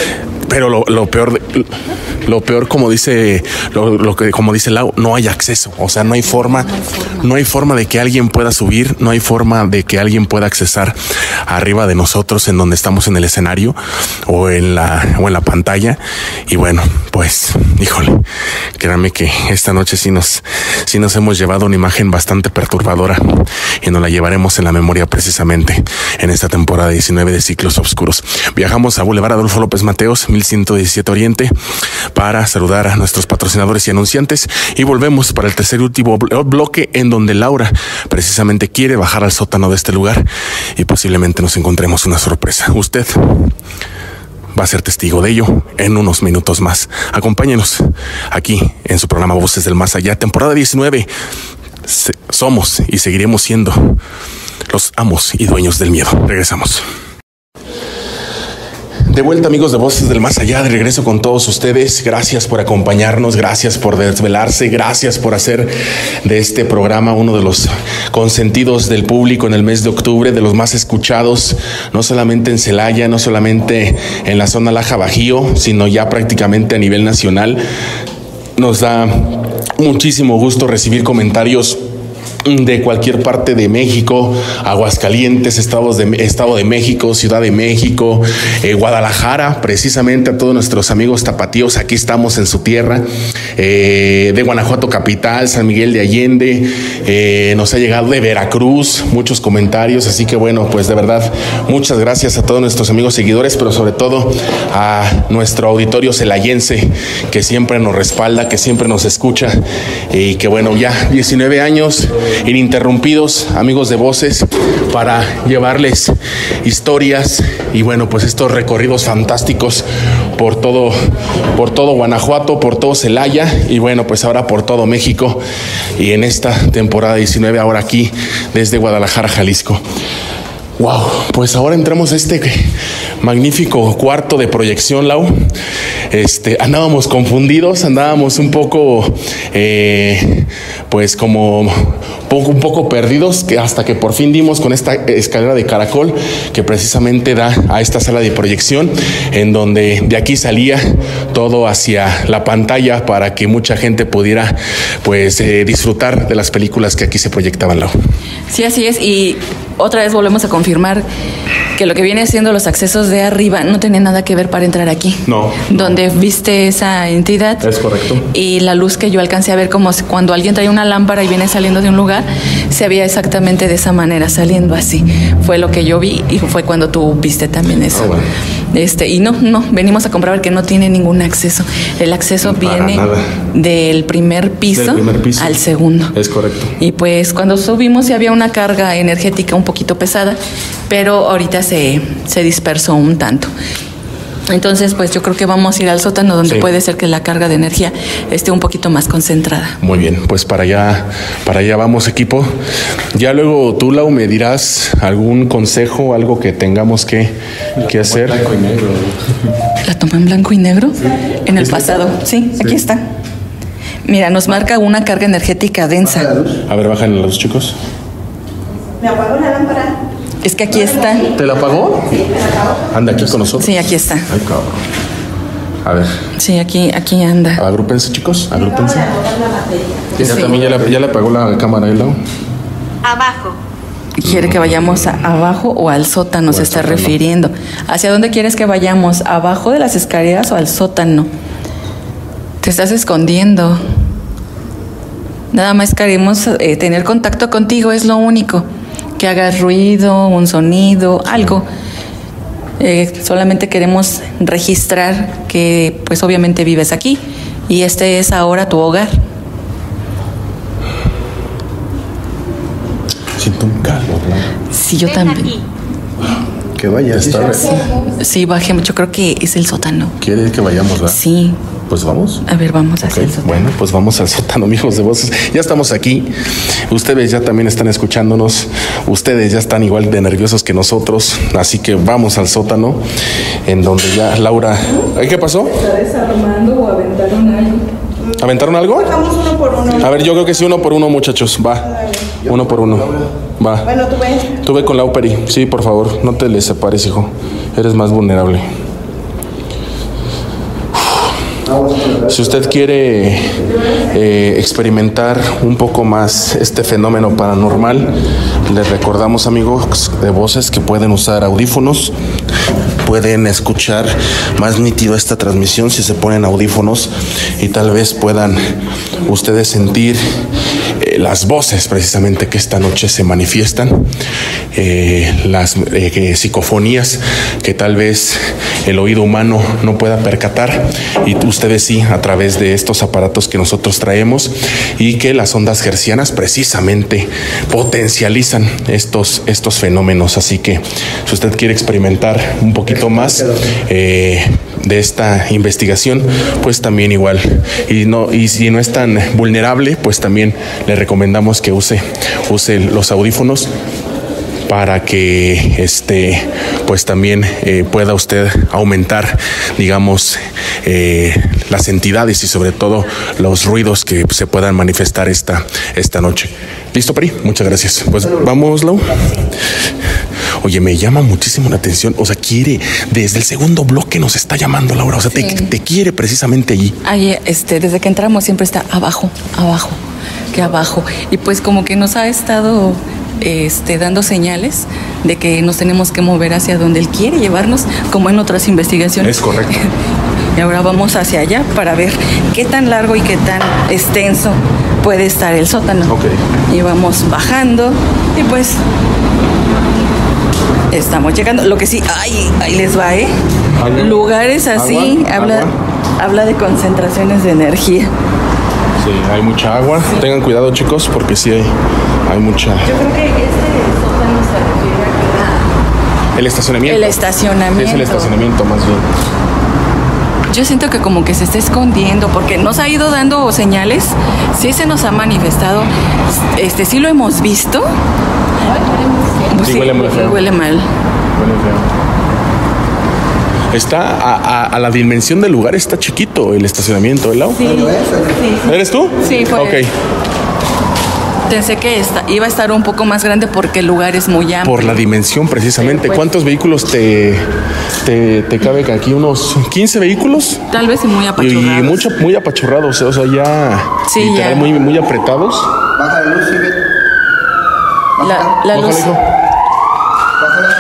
Pero lo peor, como dice como dice Lau, no hay acceso. O sea, no hay forma de que alguien pueda subir, no hay forma de que alguien pueda accesar arriba de nosotros en donde estamos en el escenario o en la pantalla. Y bueno, pues, híjole, créanme que esta noche sí nos hemos llevado una imagen bastante perturbadora y nos la llevaremos en la memoria precisamente en esta temporada 19 de Ciclos Oscuros. Viajamos a Boulevard Adolfo López Mateos, 1117 Oriente, para saludar a nuestros patrocinadores y anunciantes, y volvemos para el tercer y último bloque, en donde Laura precisamente quiere bajar al sótano de este lugar y posiblemente nos encontremos una sorpresa. Usted va a ser testigo de ello en unos minutos más. Acompáñenos aquí en su programa Voces del Más Allá, temporada 19. Somos y seguiremos siendo los amos y dueños del miedo. Regresamos. De vuelta, amigos de Voces del Más Allá, de regreso con todos ustedes. Gracias por acompañarnos, gracias por desvelarse, gracias por hacer de este programa uno de los consentidos del público en el mes de octubre, de los más escuchados, no solamente en Celaya, no solamente en la zona Laja Bajío, sino ya prácticamente a nivel nacional. Nos da muchísimo gusto recibir comentarios de cualquier parte de México, Aguascalientes, Estado de México, Ciudad de México, Guadalajara, precisamente a todos nuestros amigos tapatíos. Aquí estamos en su tierra, de Guanajuato capital, San Miguel de Allende, nos ha llegado de Veracruz muchos comentarios, así que bueno, pues de verdad muchas gracias a todos nuestros amigos seguidores, pero sobre todo a nuestro auditorio celayense que siempre nos respalda, que siempre nos escucha, y que bueno, ya 19 años ininterrumpidos, amigos de Voces, para llevarles historias y bueno, pues estos recorridos fantásticos por todo Guanajuato, por todo Celaya y bueno, pues ahora por todo México, y en esta temporada 19 ahora aquí desde Guadalajara, Jalisco. Wow, pues ahora entramos a este magnífico cuarto de proyección, Lau. Andábamos confundidos, andábamos un poco, pues como un poco perdidos, hasta que por fin dimos con esta escalera de caracol que precisamente da a esta sala de proyección, en donde de aquí salía todo hacia la pantalla para que mucha gente pudiera, pues, disfrutar de las películas que aquí se proyectaban, Lau. Sí, así es, y otra vez volvemos a confirmar que lo que viene siendo los accesos de arriba no tenía nada que ver para entrar aquí. No. Donde viste esa entidad. Es correcto. Y la luz que yo alcancé a ver, como cuando alguien trae una lámpara y viene saliendo de un lugar, se veía exactamente de esa manera, saliendo así. Fue lo que yo vi y fue cuando tú viste también eso. Bueno. Y no, venimos a comprobar que no tiene ningún acceso. El acceso viene del primer piso al segundo. Es correcto. Y pues cuando subimos sí había una carga energética un poquito pesada, pero ahorita se dispersó un tanto. Entonces, pues yo creo que vamos a ir al sótano, donde sí, puede ser que la carga de energía esté un poquito más concentrada. Muy bien, pues para allá vamos, equipo. Ya luego tú, Lau, me dirás algún consejo, algo que tengamos que hacer. Blanco y negro. ¿La toma en blanco y negro? En el pasado, sí, aquí está. Mira, nos marca una carga energética densa. A ver, bájale los chicos. Me apagó la lámpara. Es que aquí está. ¿Te la apagó? Sí, me la apagó. Anda aquí con nosotros. Sí, aquí está. Ay, cabrón. A ver. Sí, aquí anda. Agrúpense, chicos, agrúpense. Acabo de apagar la batería. Ya Sí. también ya le apagó la cámara, ¿eh, Lau? Abajo. ¿Quiere que vayamos abajo o al sótano? Se está refiriendo. ¿Hacia dónde quieres que vayamos? ¿Abajo de las escaleras o al sótano? Te estás escondiendo. Nada más queremos tener contacto contigo, es lo único. Que hagas ruido, un sonido, algo. Solamente queremos registrar que pues obviamente vives aquí y este es ahora tu hogar. Siento un calor, ¿no? Sí, yo también. Aquí. Que vaya. Sí, bajemos, yo creo que es el sótano. ¿Quiere que vayamos, verdad? Sí. Pues vamos. A ver, vamos hacia Ok, el sótano. bueno, pues vamos al sótano, amigos de Voces. Ya estamos aquí. Ustedes ya también están escuchándonos. Ustedes ya están igual de nerviosos que nosotros. Así que vamos al sótano, en donde ya Laura... ¿Qué pasó? ¿Está desarmando o aventaron algo? ¿Aventaron algo? Vamos uno por uno. A ver, yo creo que sí, 1 por 1, muchachos. Va. 1 por 1. Va. Bueno, tú ves. Tú ve con Lau Peri. Sí, por favor, no te le separes, hijo. Eres más vulnerable. Si usted quiere experimentar un poco más este fenómeno paranormal, les recordamos, amigos de Voces, que pueden usar audífonos, pueden escuchar más nítido esta transmisión si se ponen audífonos y tal vez puedan ustedes sentir las voces precisamente que esta noche se manifiestan, las psicofonías que tal vez el oído humano no pueda percatar, y ustedes sí, a través de estos aparatos que nosotros traemos y que las ondas hertzianas precisamente potencializan estos fenómenos. Así que si usted quiere experimentar un poquito más de esta investigación, pues también igual, y si no es tan vulnerable, pues también le recomendamos que use los audífonos para que pues también pueda usted aumentar, digamos, las entidades y sobre todo los ruidos que se puedan manifestar esta noche. ¿Listo, Pri? Muchas gracias. Pues vamos, Lau. Oye, me llama muchísimo la atención. O sea, desde el segundo bloque nos está llamando, Laura. O sea, sí. te quiere precisamente allí. Ahí, desde que entramos siempre está abajo. Y pues como que nos ha estado dando señales de que nos tenemos que mover hacia donde él quiere llevarnos, como en otras investigaciones. Es correcto. Y ahora vamos hacia allá para ver qué tan largo y qué tan extenso puede estar el sótano. Ok. Y vamos bajando y pues estamos llegando. Lo que sí, ahí les va, ¿Agua? Lugares así, ¿Agua? habla de concentraciones de energía. Sí, hay mucha agua. Sí. Tengan cuidado, chicos, porque sí hay mucha. Yo creo que sótano se refiere a ¿el estacionamiento? El estacionamiento. Es el estacionamiento, más bien. Yo siento que como que se está escondiendo, porque nos ha ido dando señales, sí se nos ha manifestado, sí lo hemos visto. Sí, huele muy feo. Huele mal. Huele feo. Está a la dimensión del lugar, está chiquito el estacionamiento, ¿verdad? Sí. ¿Eres tú? Sí, fue. Ok. Pensé que iba a estar un poco más grande porque el lugar es muy amplio. Por la dimensión, precisamente. Pues, ¿cuántos vehículos te cabe aquí? ¿Unos 15 vehículos? Tal vez muy apachurrados. Y muy apachurrados, o sea, ya sí, literal, ya. Muy apretados. Baja la luz, Ivette. La luz. Hijo. Bájala.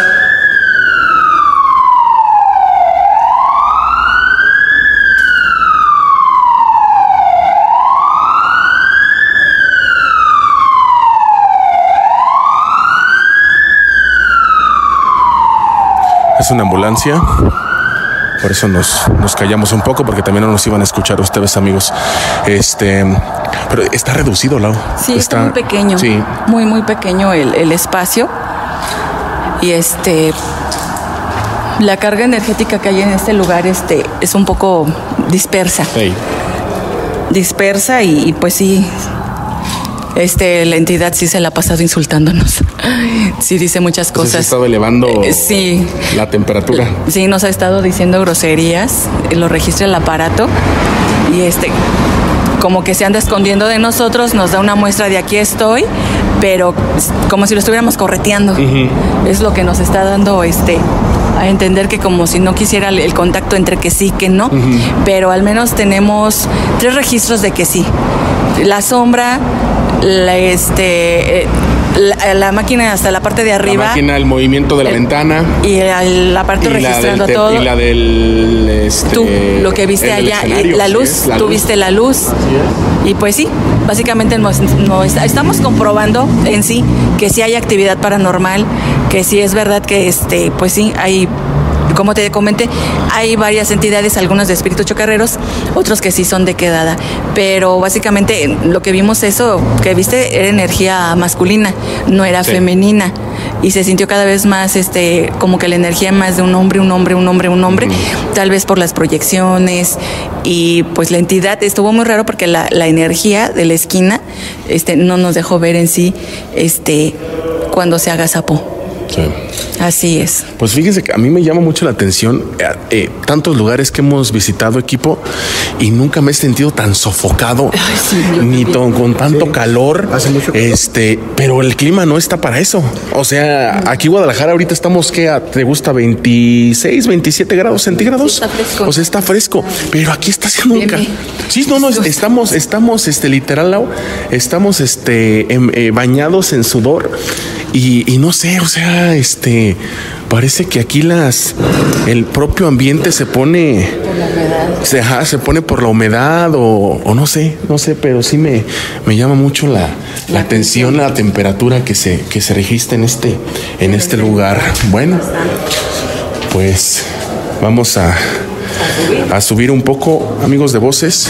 Es una ambulancia. Por eso nos callamos un poco, porque también no nos iban a escuchar ustedes, amigos. Pero está reducido, Lau. Sí, está muy pequeño. Sí. Muy, muy pequeño el espacio. Y la carga energética que hay en este lugar es un poco dispersa. Hey. Dispersa y pues sí. La entidad sí se la ha pasado insultándonos. Sí dice muchas cosas. Se ha estado elevando sí. La temperatura. Sí, nos ha estado diciendo groserías, lo registra el aparato y como que se anda escondiendo de nosotros, nos da una muestra de aquí estoy, pero como si lo estuviéramos correteando. Uh-huh. Es lo que nos está dando a entender, que como si no quisiera el contacto entre que sí, que no, uh-huh. Pero al menos tenemos 3 registros de que sí. La sombra, la máquina hasta la parte de arriba. La máquina, el movimiento de la ventana. Y el aparato registrando todo. Y la del... tú, lo que viste allá, la luz, tú viste la luz. Y pues sí, básicamente estamos comprobando en sí que sí hay actividad paranormal, que sí es verdad que pues sí, hay... Como te comenté, hay varias entidades, algunos de espíritus chocarreros, otros que sí son de quedada, pero básicamente lo que vimos, eso que viste, era energía masculina, no era sí. Femenina, y se sintió cada vez más como que la energía más de un hombre, tal vez por las proyecciones, y pues la entidad estuvo muy raro porque la energía de la esquina no nos dejó ver en sí cuando se agazapó. Sí. Así es. Pues fíjese que a mí me llama mucho la atención tantos lugares que hemos visitado, equipo, y nunca me he sentido tan sofocado. Ay, sí, ni con tanto calor. Hace mucho calor. Pero el clima no está para eso. O sea, aquí en Guadalajara ahorita estamos, ¿qué? ¿Te gusta? 26, 27 grados centígrados. Sí, está fresco. O sea, está fresco, pero aquí está haciendo un Bien. Sí, no, estamos literal, Lau, estamos bañados en sudor y no sé, o sea, parece que aquí el propio ambiente se pone Por la humedad. se pone por la humedad o no sé, pero sí me llama mucho la atención, la temperatura que se registra en este lugar. Bueno, pues vamos a subir un poco, amigos de Voces.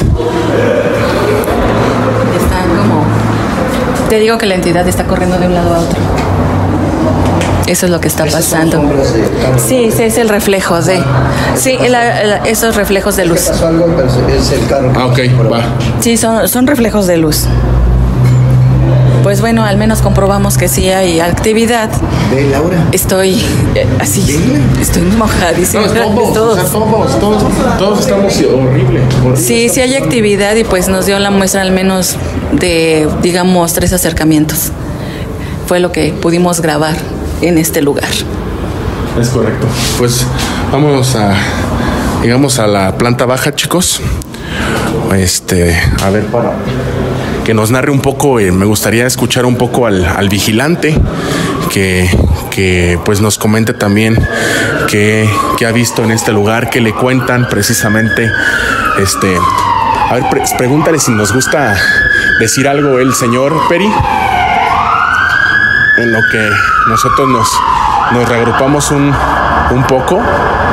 Está como... Te digo que la entidad está corriendo de un lado a otro. Eso es lo que está pasando. Sí, es el reflejo de... Sí, esos reflejos de luz. Pasó algo, pero es el carro. Ah, ok, va. Sí, son reflejos de luz. Pues bueno, al menos comprobamos que sí hay actividad. Ve, Laura. Estoy así, estoy mojadísima. Todos estamos horrible. Sí hay actividad y pues nos dio la muestra al menos de, digamos, 3 acercamientos. Fue lo que pudimos grabar en este lugar. Es correcto. Pues vámonos a la planta baja, chicos. A ver, para que nos narre un poco, me gustaría escuchar un poco al vigilante que pues nos comente también qué ha visto en este lugar, que le cuentan precisamente. A ver, pregúntale si nos gusta decir algo el señor Peri, en lo que nosotros nos reagrupamos un poco.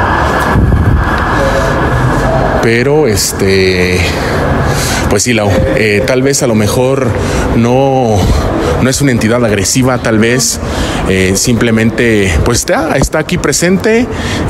Pero pues sí, Lau, tal vez a lo mejor no es una entidad agresiva, tal vez simplemente pues está aquí presente.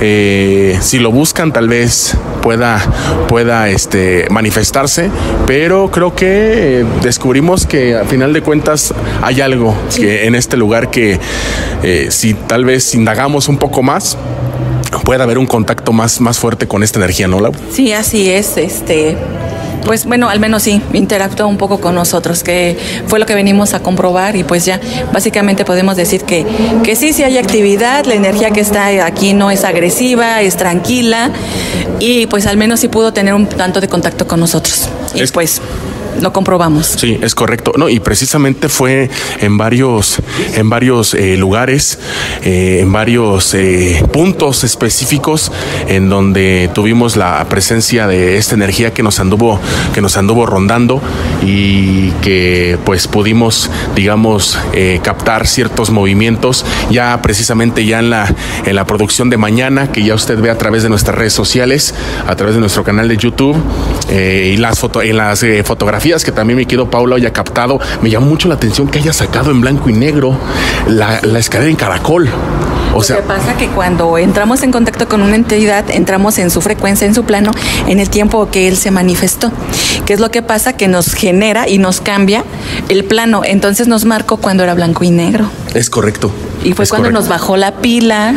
Si lo buscan, tal vez pueda manifestarse, pero creo que descubrimos que al final de cuentas hay algo que en este lugar que si tal vez indagamos un poco más, puede haber un contacto más fuerte con esta energía, ¿no, Lau? Sí, así es. Pues bueno, al menos sí, interactuó un poco con nosotros, que fue lo que venimos a comprobar y pues ya básicamente podemos decir que sí hay actividad, la energía que está aquí no es agresiva, es tranquila y pues al menos sí pudo tener un tanto de contacto con nosotros. Y pues lo comprobamos. Sí, es correcto. No, y precisamente fue en varios lugares, en varios puntos específicos en donde tuvimos la presencia de esta energía que nos anduvo rondando y que pues pudimos, digamos, captar ciertos movimientos ya precisamente ya en la producción de mañana, que ya usted ve a través de nuestras redes sociales, a través de nuestro canal de YouTube, y las fotografías que también mi querido Paulo haya captado. Me llamó mucho la atención que haya sacado en blanco y negro la escalera en caracol. O sea, lo que pasa que cuando entramos en contacto con una entidad, entramos en su frecuencia, en su plano, en el tiempo que él se manifestó. ¿Qué es lo que pasa? Que nos genera y nos cambia el plano. Entonces nos marcó cuando era blanco y negro. Es correcto. Y fue cuando nos bajó la pila,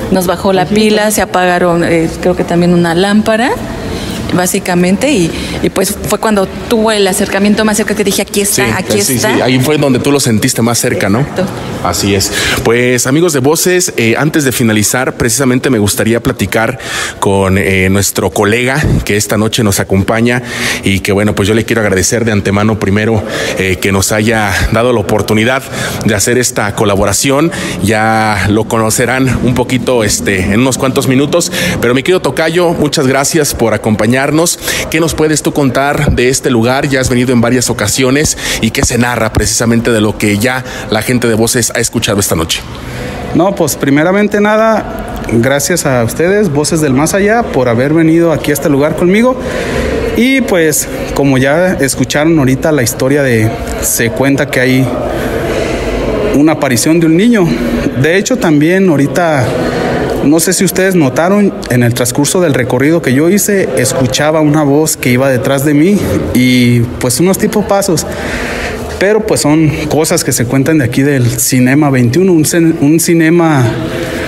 se apagaron, creo que también una lámpara, básicamente, y pues fue cuando tuvo el acercamiento más cerca que dije, aquí está. Sí, ahí fue donde tú lo sentiste más cerca, ¿no? Exacto. Así es. Pues amigos de Voces, antes de finalizar, precisamente me gustaría platicar con nuestro colega que esta noche nos acompaña y que bueno, pues yo le quiero agradecer de antemano primero que nos haya dado la oportunidad de hacer esta colaboración. Ya lo conocerán un poquito en unos cuantos minutos, pero mi querido tocayo, muchas gracias por acompañarnos. ¿Qué nos puedes tú contar de este lugar? Ya has venido en varias ocasiones y qué se narra precisamente de lo que ya la gente de Voces ha escuchado esta noche. No, pues primeramente nada, gracias a ustedes, Voces del Más Allá, por haber venido aquí a este lugar conmigo. Y pues como ya escucharon ahorita la historia se cuenta que hay una aparición de un niño. De hecho también ahorita, no sé si ustedes notaron, en el transcurso del recorrido que yo hice, escuchaba una voz que iba detrás de mí y pues unos tipos pasos. Pero pues son cosas que se cuentan de aquí del Cinema 21, un cinema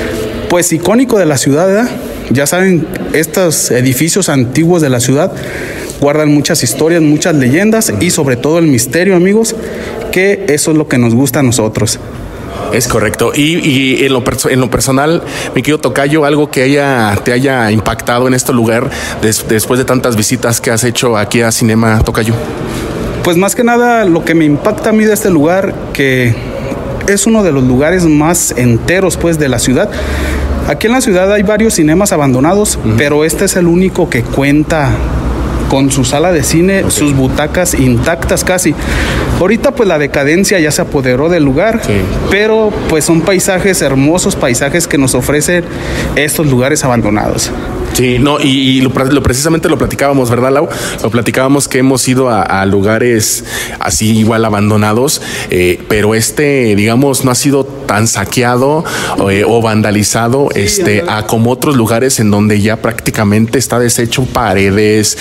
pues icónico de la ciudad, ¿verdad? Ya saben, estos edificios antiguos de la ciudad guardan muchas historias, muchas leyendas y sobre todo el misterio, amigos, que eso es lo que nos gusta a nosotros. Es correcto. Y en lo personal, mi querido tocayo, algo que te haya impactado en este lugar después de tantas visitas que has hecho aquí a Cinema, tocayo. Pues más que nada lo que me impacta a mí de este lugar, que es uno de los lugares más enteros pues de la ciudad. Aquí en la ciudad hay varios cinemas abandonados, pero este es el único que cuenta con su sala de cine, sus butacas intactas casi. Ahorita pues la decadencia ya se apoderó del lugar, pero pues son paisajes hermosos, paisajes que nos ofrecen estos lugares abandonados. Sí, no, y precisamente lo platicábamos, ¿verdad, Lau? Lo platicábamos que hemos ido a lugares así igual abandonados, pero digamos, no ha sido tan saqueado o vandalizado a como otros lugares en donde ya prácticamente está deshecho paredes,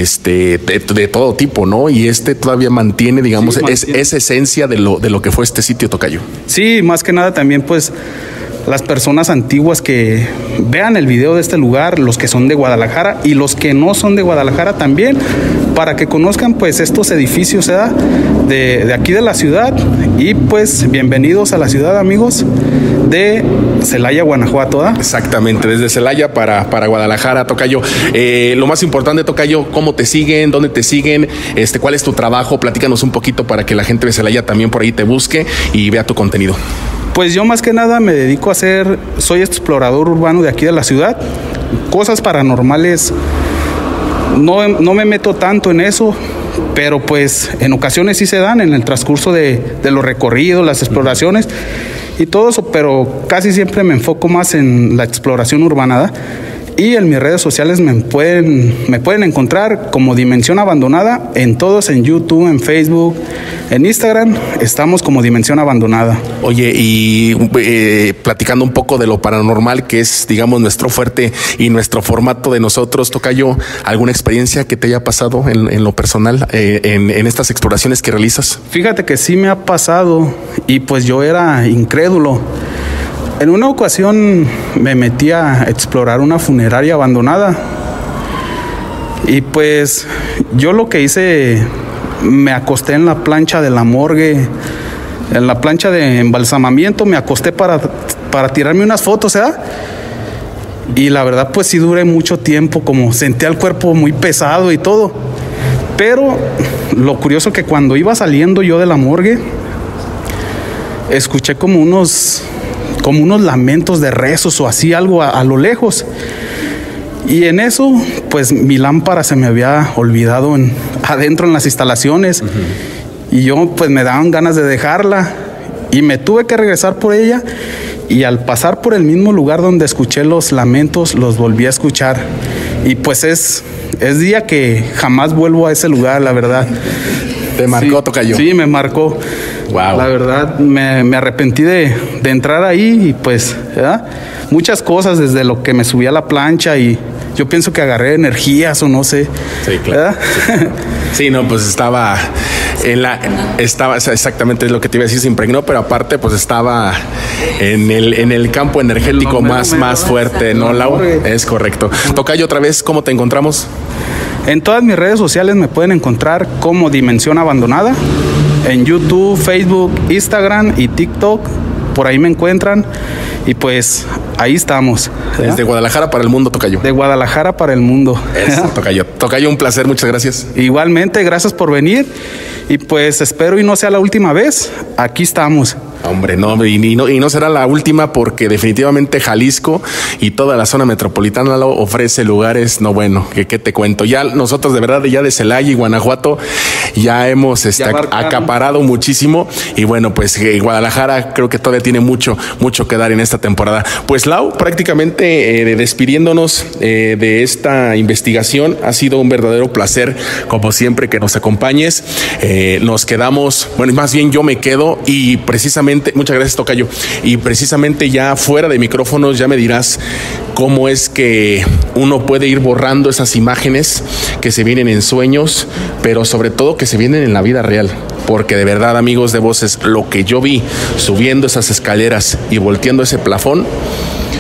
de todo tipo, ¿no? Y todavía mantiene, digamos, esa esencia de lo que fue este sitio, tocayo. Sí, más que nada también, pues, las personas antiguas que vean el video de este lugar, los que son de Guadalajara y los que no son de Guadalajara también, para que conozcan pues estos edificios de aquí de la ciudad. Y pues bienvenidos a la ciudad, amigos, de Celaya, Guanajuato, ¿verdad? Exactamente, desde Celaya para Guadalajara, tocayo. Lo más importante, tocayo, ¿cómo te siguen? ¿Dónde te siguen? ¿Cuál es tu trabajo? Platícanos un poquito para que la gente de Celaya también por ahí te busque y vea tu contenido. Pues yo más que nada me dedico soy explorador urbano de aquí de la ciudad. Cosas paranormales, no me meto tanto en eso, pero pues en ocasiones sí se dan en el transcurso de los recorridos, las exploraciones y todo eso, pero casi siempre me enfoco más en la exploración urbana, ¿verdad? Y en mis redes sociales me pueden encontrar como Dimensión Abandonada en todos, en YouTube, en Facebook, en Instagram, estamos como Dimensión Abandonada. Oye, y platicando un poco de lo paranormal, que es, digamos, nuestro fuerte y nuestro formato de nosotros, tocayo, ¿alguna experiencia que te haya pasado en lo personal en estas exploraciones que realizas? Fíjate que sí me ha pasado y pues yo era incrédulo. En una ocasión me metí a explorar una funeraria abandonada y pues yo lo que hice, me acosté en la plancha de la morgue, en la plancha de embalsamamiento, me acosté para tirarme unas fotos, ¿verdad? Y la verdad pues sí duré mucho tiempo, como sentía el cuerpo muy pesado y todo. Pero lo curioso que cuando iba saliendo yo de la morgue, escuché como unos lamentos de rezos o así, algo a lo lejos. Y en eso, pues mi lámpara se me había olvidado adentro en las instalaciones. Y yo pues me daban ganas de dejarla y me tuve que regresar por ella. Y al pasar por el mismo lugar donde escuché los lamentos, los volví a escuchar. Y pues es día que jamás vuelvo a ese lugar, la verdad. ¿Te marcó, tocayo? Sí, me marcó. Wow. La verdad, me arrepentí de entrar ahí y pues, ¿verdad? Muchas cosas, desde lo que me subí a la plancha y yo pienso que agarré energías o no sé. Sí, claro. Sí, no, pues estaba exactamente lo que te iba a decir, se impregnó, pero aparte pues estaba en el campo energético más fuerte, ¿no, Lau? Es correcto. Tocayo, otra vez, ¿cómo te encontramos? En todas mis redes sociales me pueden encontrar como Dimensión Abandonada. En YouTube, Facebook, Instagram y TikTok. Por ahí me encuentran. Y pues ahí estamos. Desde Guadalajara para el mundo, tocayo. De Guadalajara para el mundo. Eso, tocayo. Tocayo, un placer, muchas gracias. Igualmente, gracias por venir. Y pues espero y no sea la última vez. Aquí estamos. Hombre, no, y no será la última, porque definitivamente Jalisco y toda la zona metropolitana lo ofrece lugares, no bueno, que qué te cuento. Ya nosotros de verdad ya de Celaya y Guanajuato ya hemos acaparado muchísimo, y bueno, pues Guadalajara creo que todavía tiene mucho que dar en esta temporada. Pues Lau, prácticamente despidiéndonos de esta investigación, ha sido un verdadero placer, como siempre, que nos acompañes. Nos quedamos, bueno, más bien yo me quedo, y precisamente, muchas gracias, tocayo, y precisamente ya fuera de micrófonos ya me dirás cómo es que uno puede ir borrando esas imágenes que se vienen en sueños, pero sobre todo que se vienen en la vida real. Porque de verdad, amigos de Voces, lo que yo vi subiendo esas escaleras y volteando ese plafón,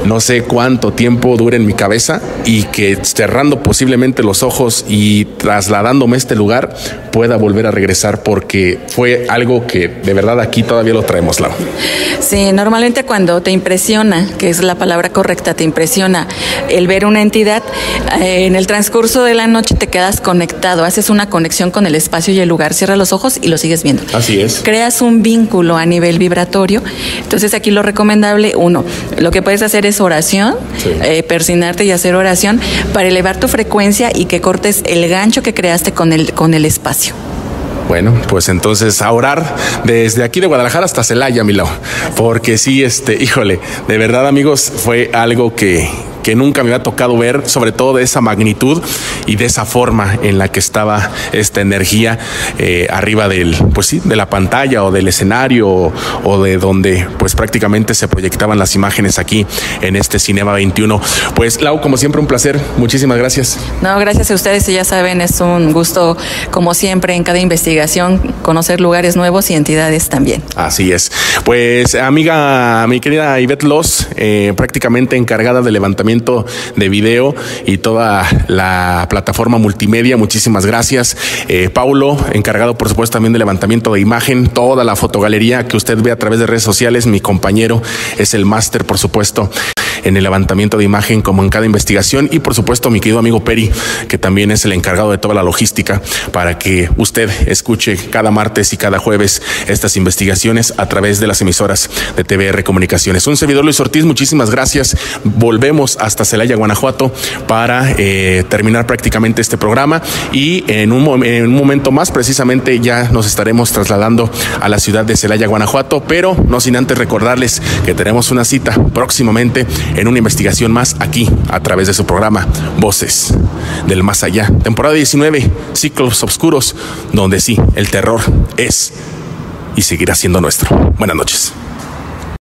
no sé cuánto tiempo dure en mi cabeza y que cerrando posiblemente los ojos y trasladándome a este lugar pueda volver a regresar, porque fue algo que de verdad aquí todavía lo traemos, Lau. Sí, normalmente cuando te impresiona, que es la palabra correcta, te impresiona el ver una entidad, en el transcurso de la noche te quedas conectado, haces una conexión con el espacio y el lugar, cierras los ojos y lo sigues viendo. Así es. Creas un vínculo a nivel vibratorio. Entonces aquí lo recomendable, uno, lo que puedes hacer es oración, sí. Persignarte y hacer oración para elevar tu frecuencia y que cortes el gancho que creaste con el espacio. Bueno, pues entonces a orar desde aquí de Guadalajara hasta Celaya, mi Lau, porque sí, híjole, de verdad, amigos, fue algo que nunca me había tocado ver, sobre todo de esa magnitud y de esa forma en la que estaba esta energía arriba de la pantalla o del escenario o de donde pues prácticamente se proyectaban las imágenes aquí en este Cinema 21. Pues Lau, como siempre, un placer, muchísimas gracias. No, gracias a ustedes, y ya saben, es un gusto como siempre en cada investigación conocer lugares nuevos y entidades también. Así es. Pues amiga, mi querida Ivette Loz, prácticamente encargada de levantamiento de video y toda la plataforma multimedia, muchísimas gracias. Paulo, encargado por supuesto también de levantamiento de imagen, toda la fotogalería que usted ve a través de redes sociales, mi compañero es el máster, por supuesto, en el levantamiento de imagen como en cada investigación, y por supuesto mi querido amigo Peri, que también es el encargado de toda la logística para que usted escuche cada martes y cada jueves estas investigaciones a través de las emisoras de TVR Comunicaciones. Un servidor, Luis Ortiz, muchísimas gracias. Volvemos hasta Celaya, Guanajuato, para terminar prácticamente este programa, y en un momento más precisamente ya nos estaremos trasladando a la ciudad de Celaya, Guanajuato, pero no sin antes recordarles que tenemos una cita próximamente en una investigación más aquí a través de su programa Voces del Más Allá, temporada 19, Ciclos Oscuros, donde sí, el terror es y seguirá siendo nuestro. Buenas noches.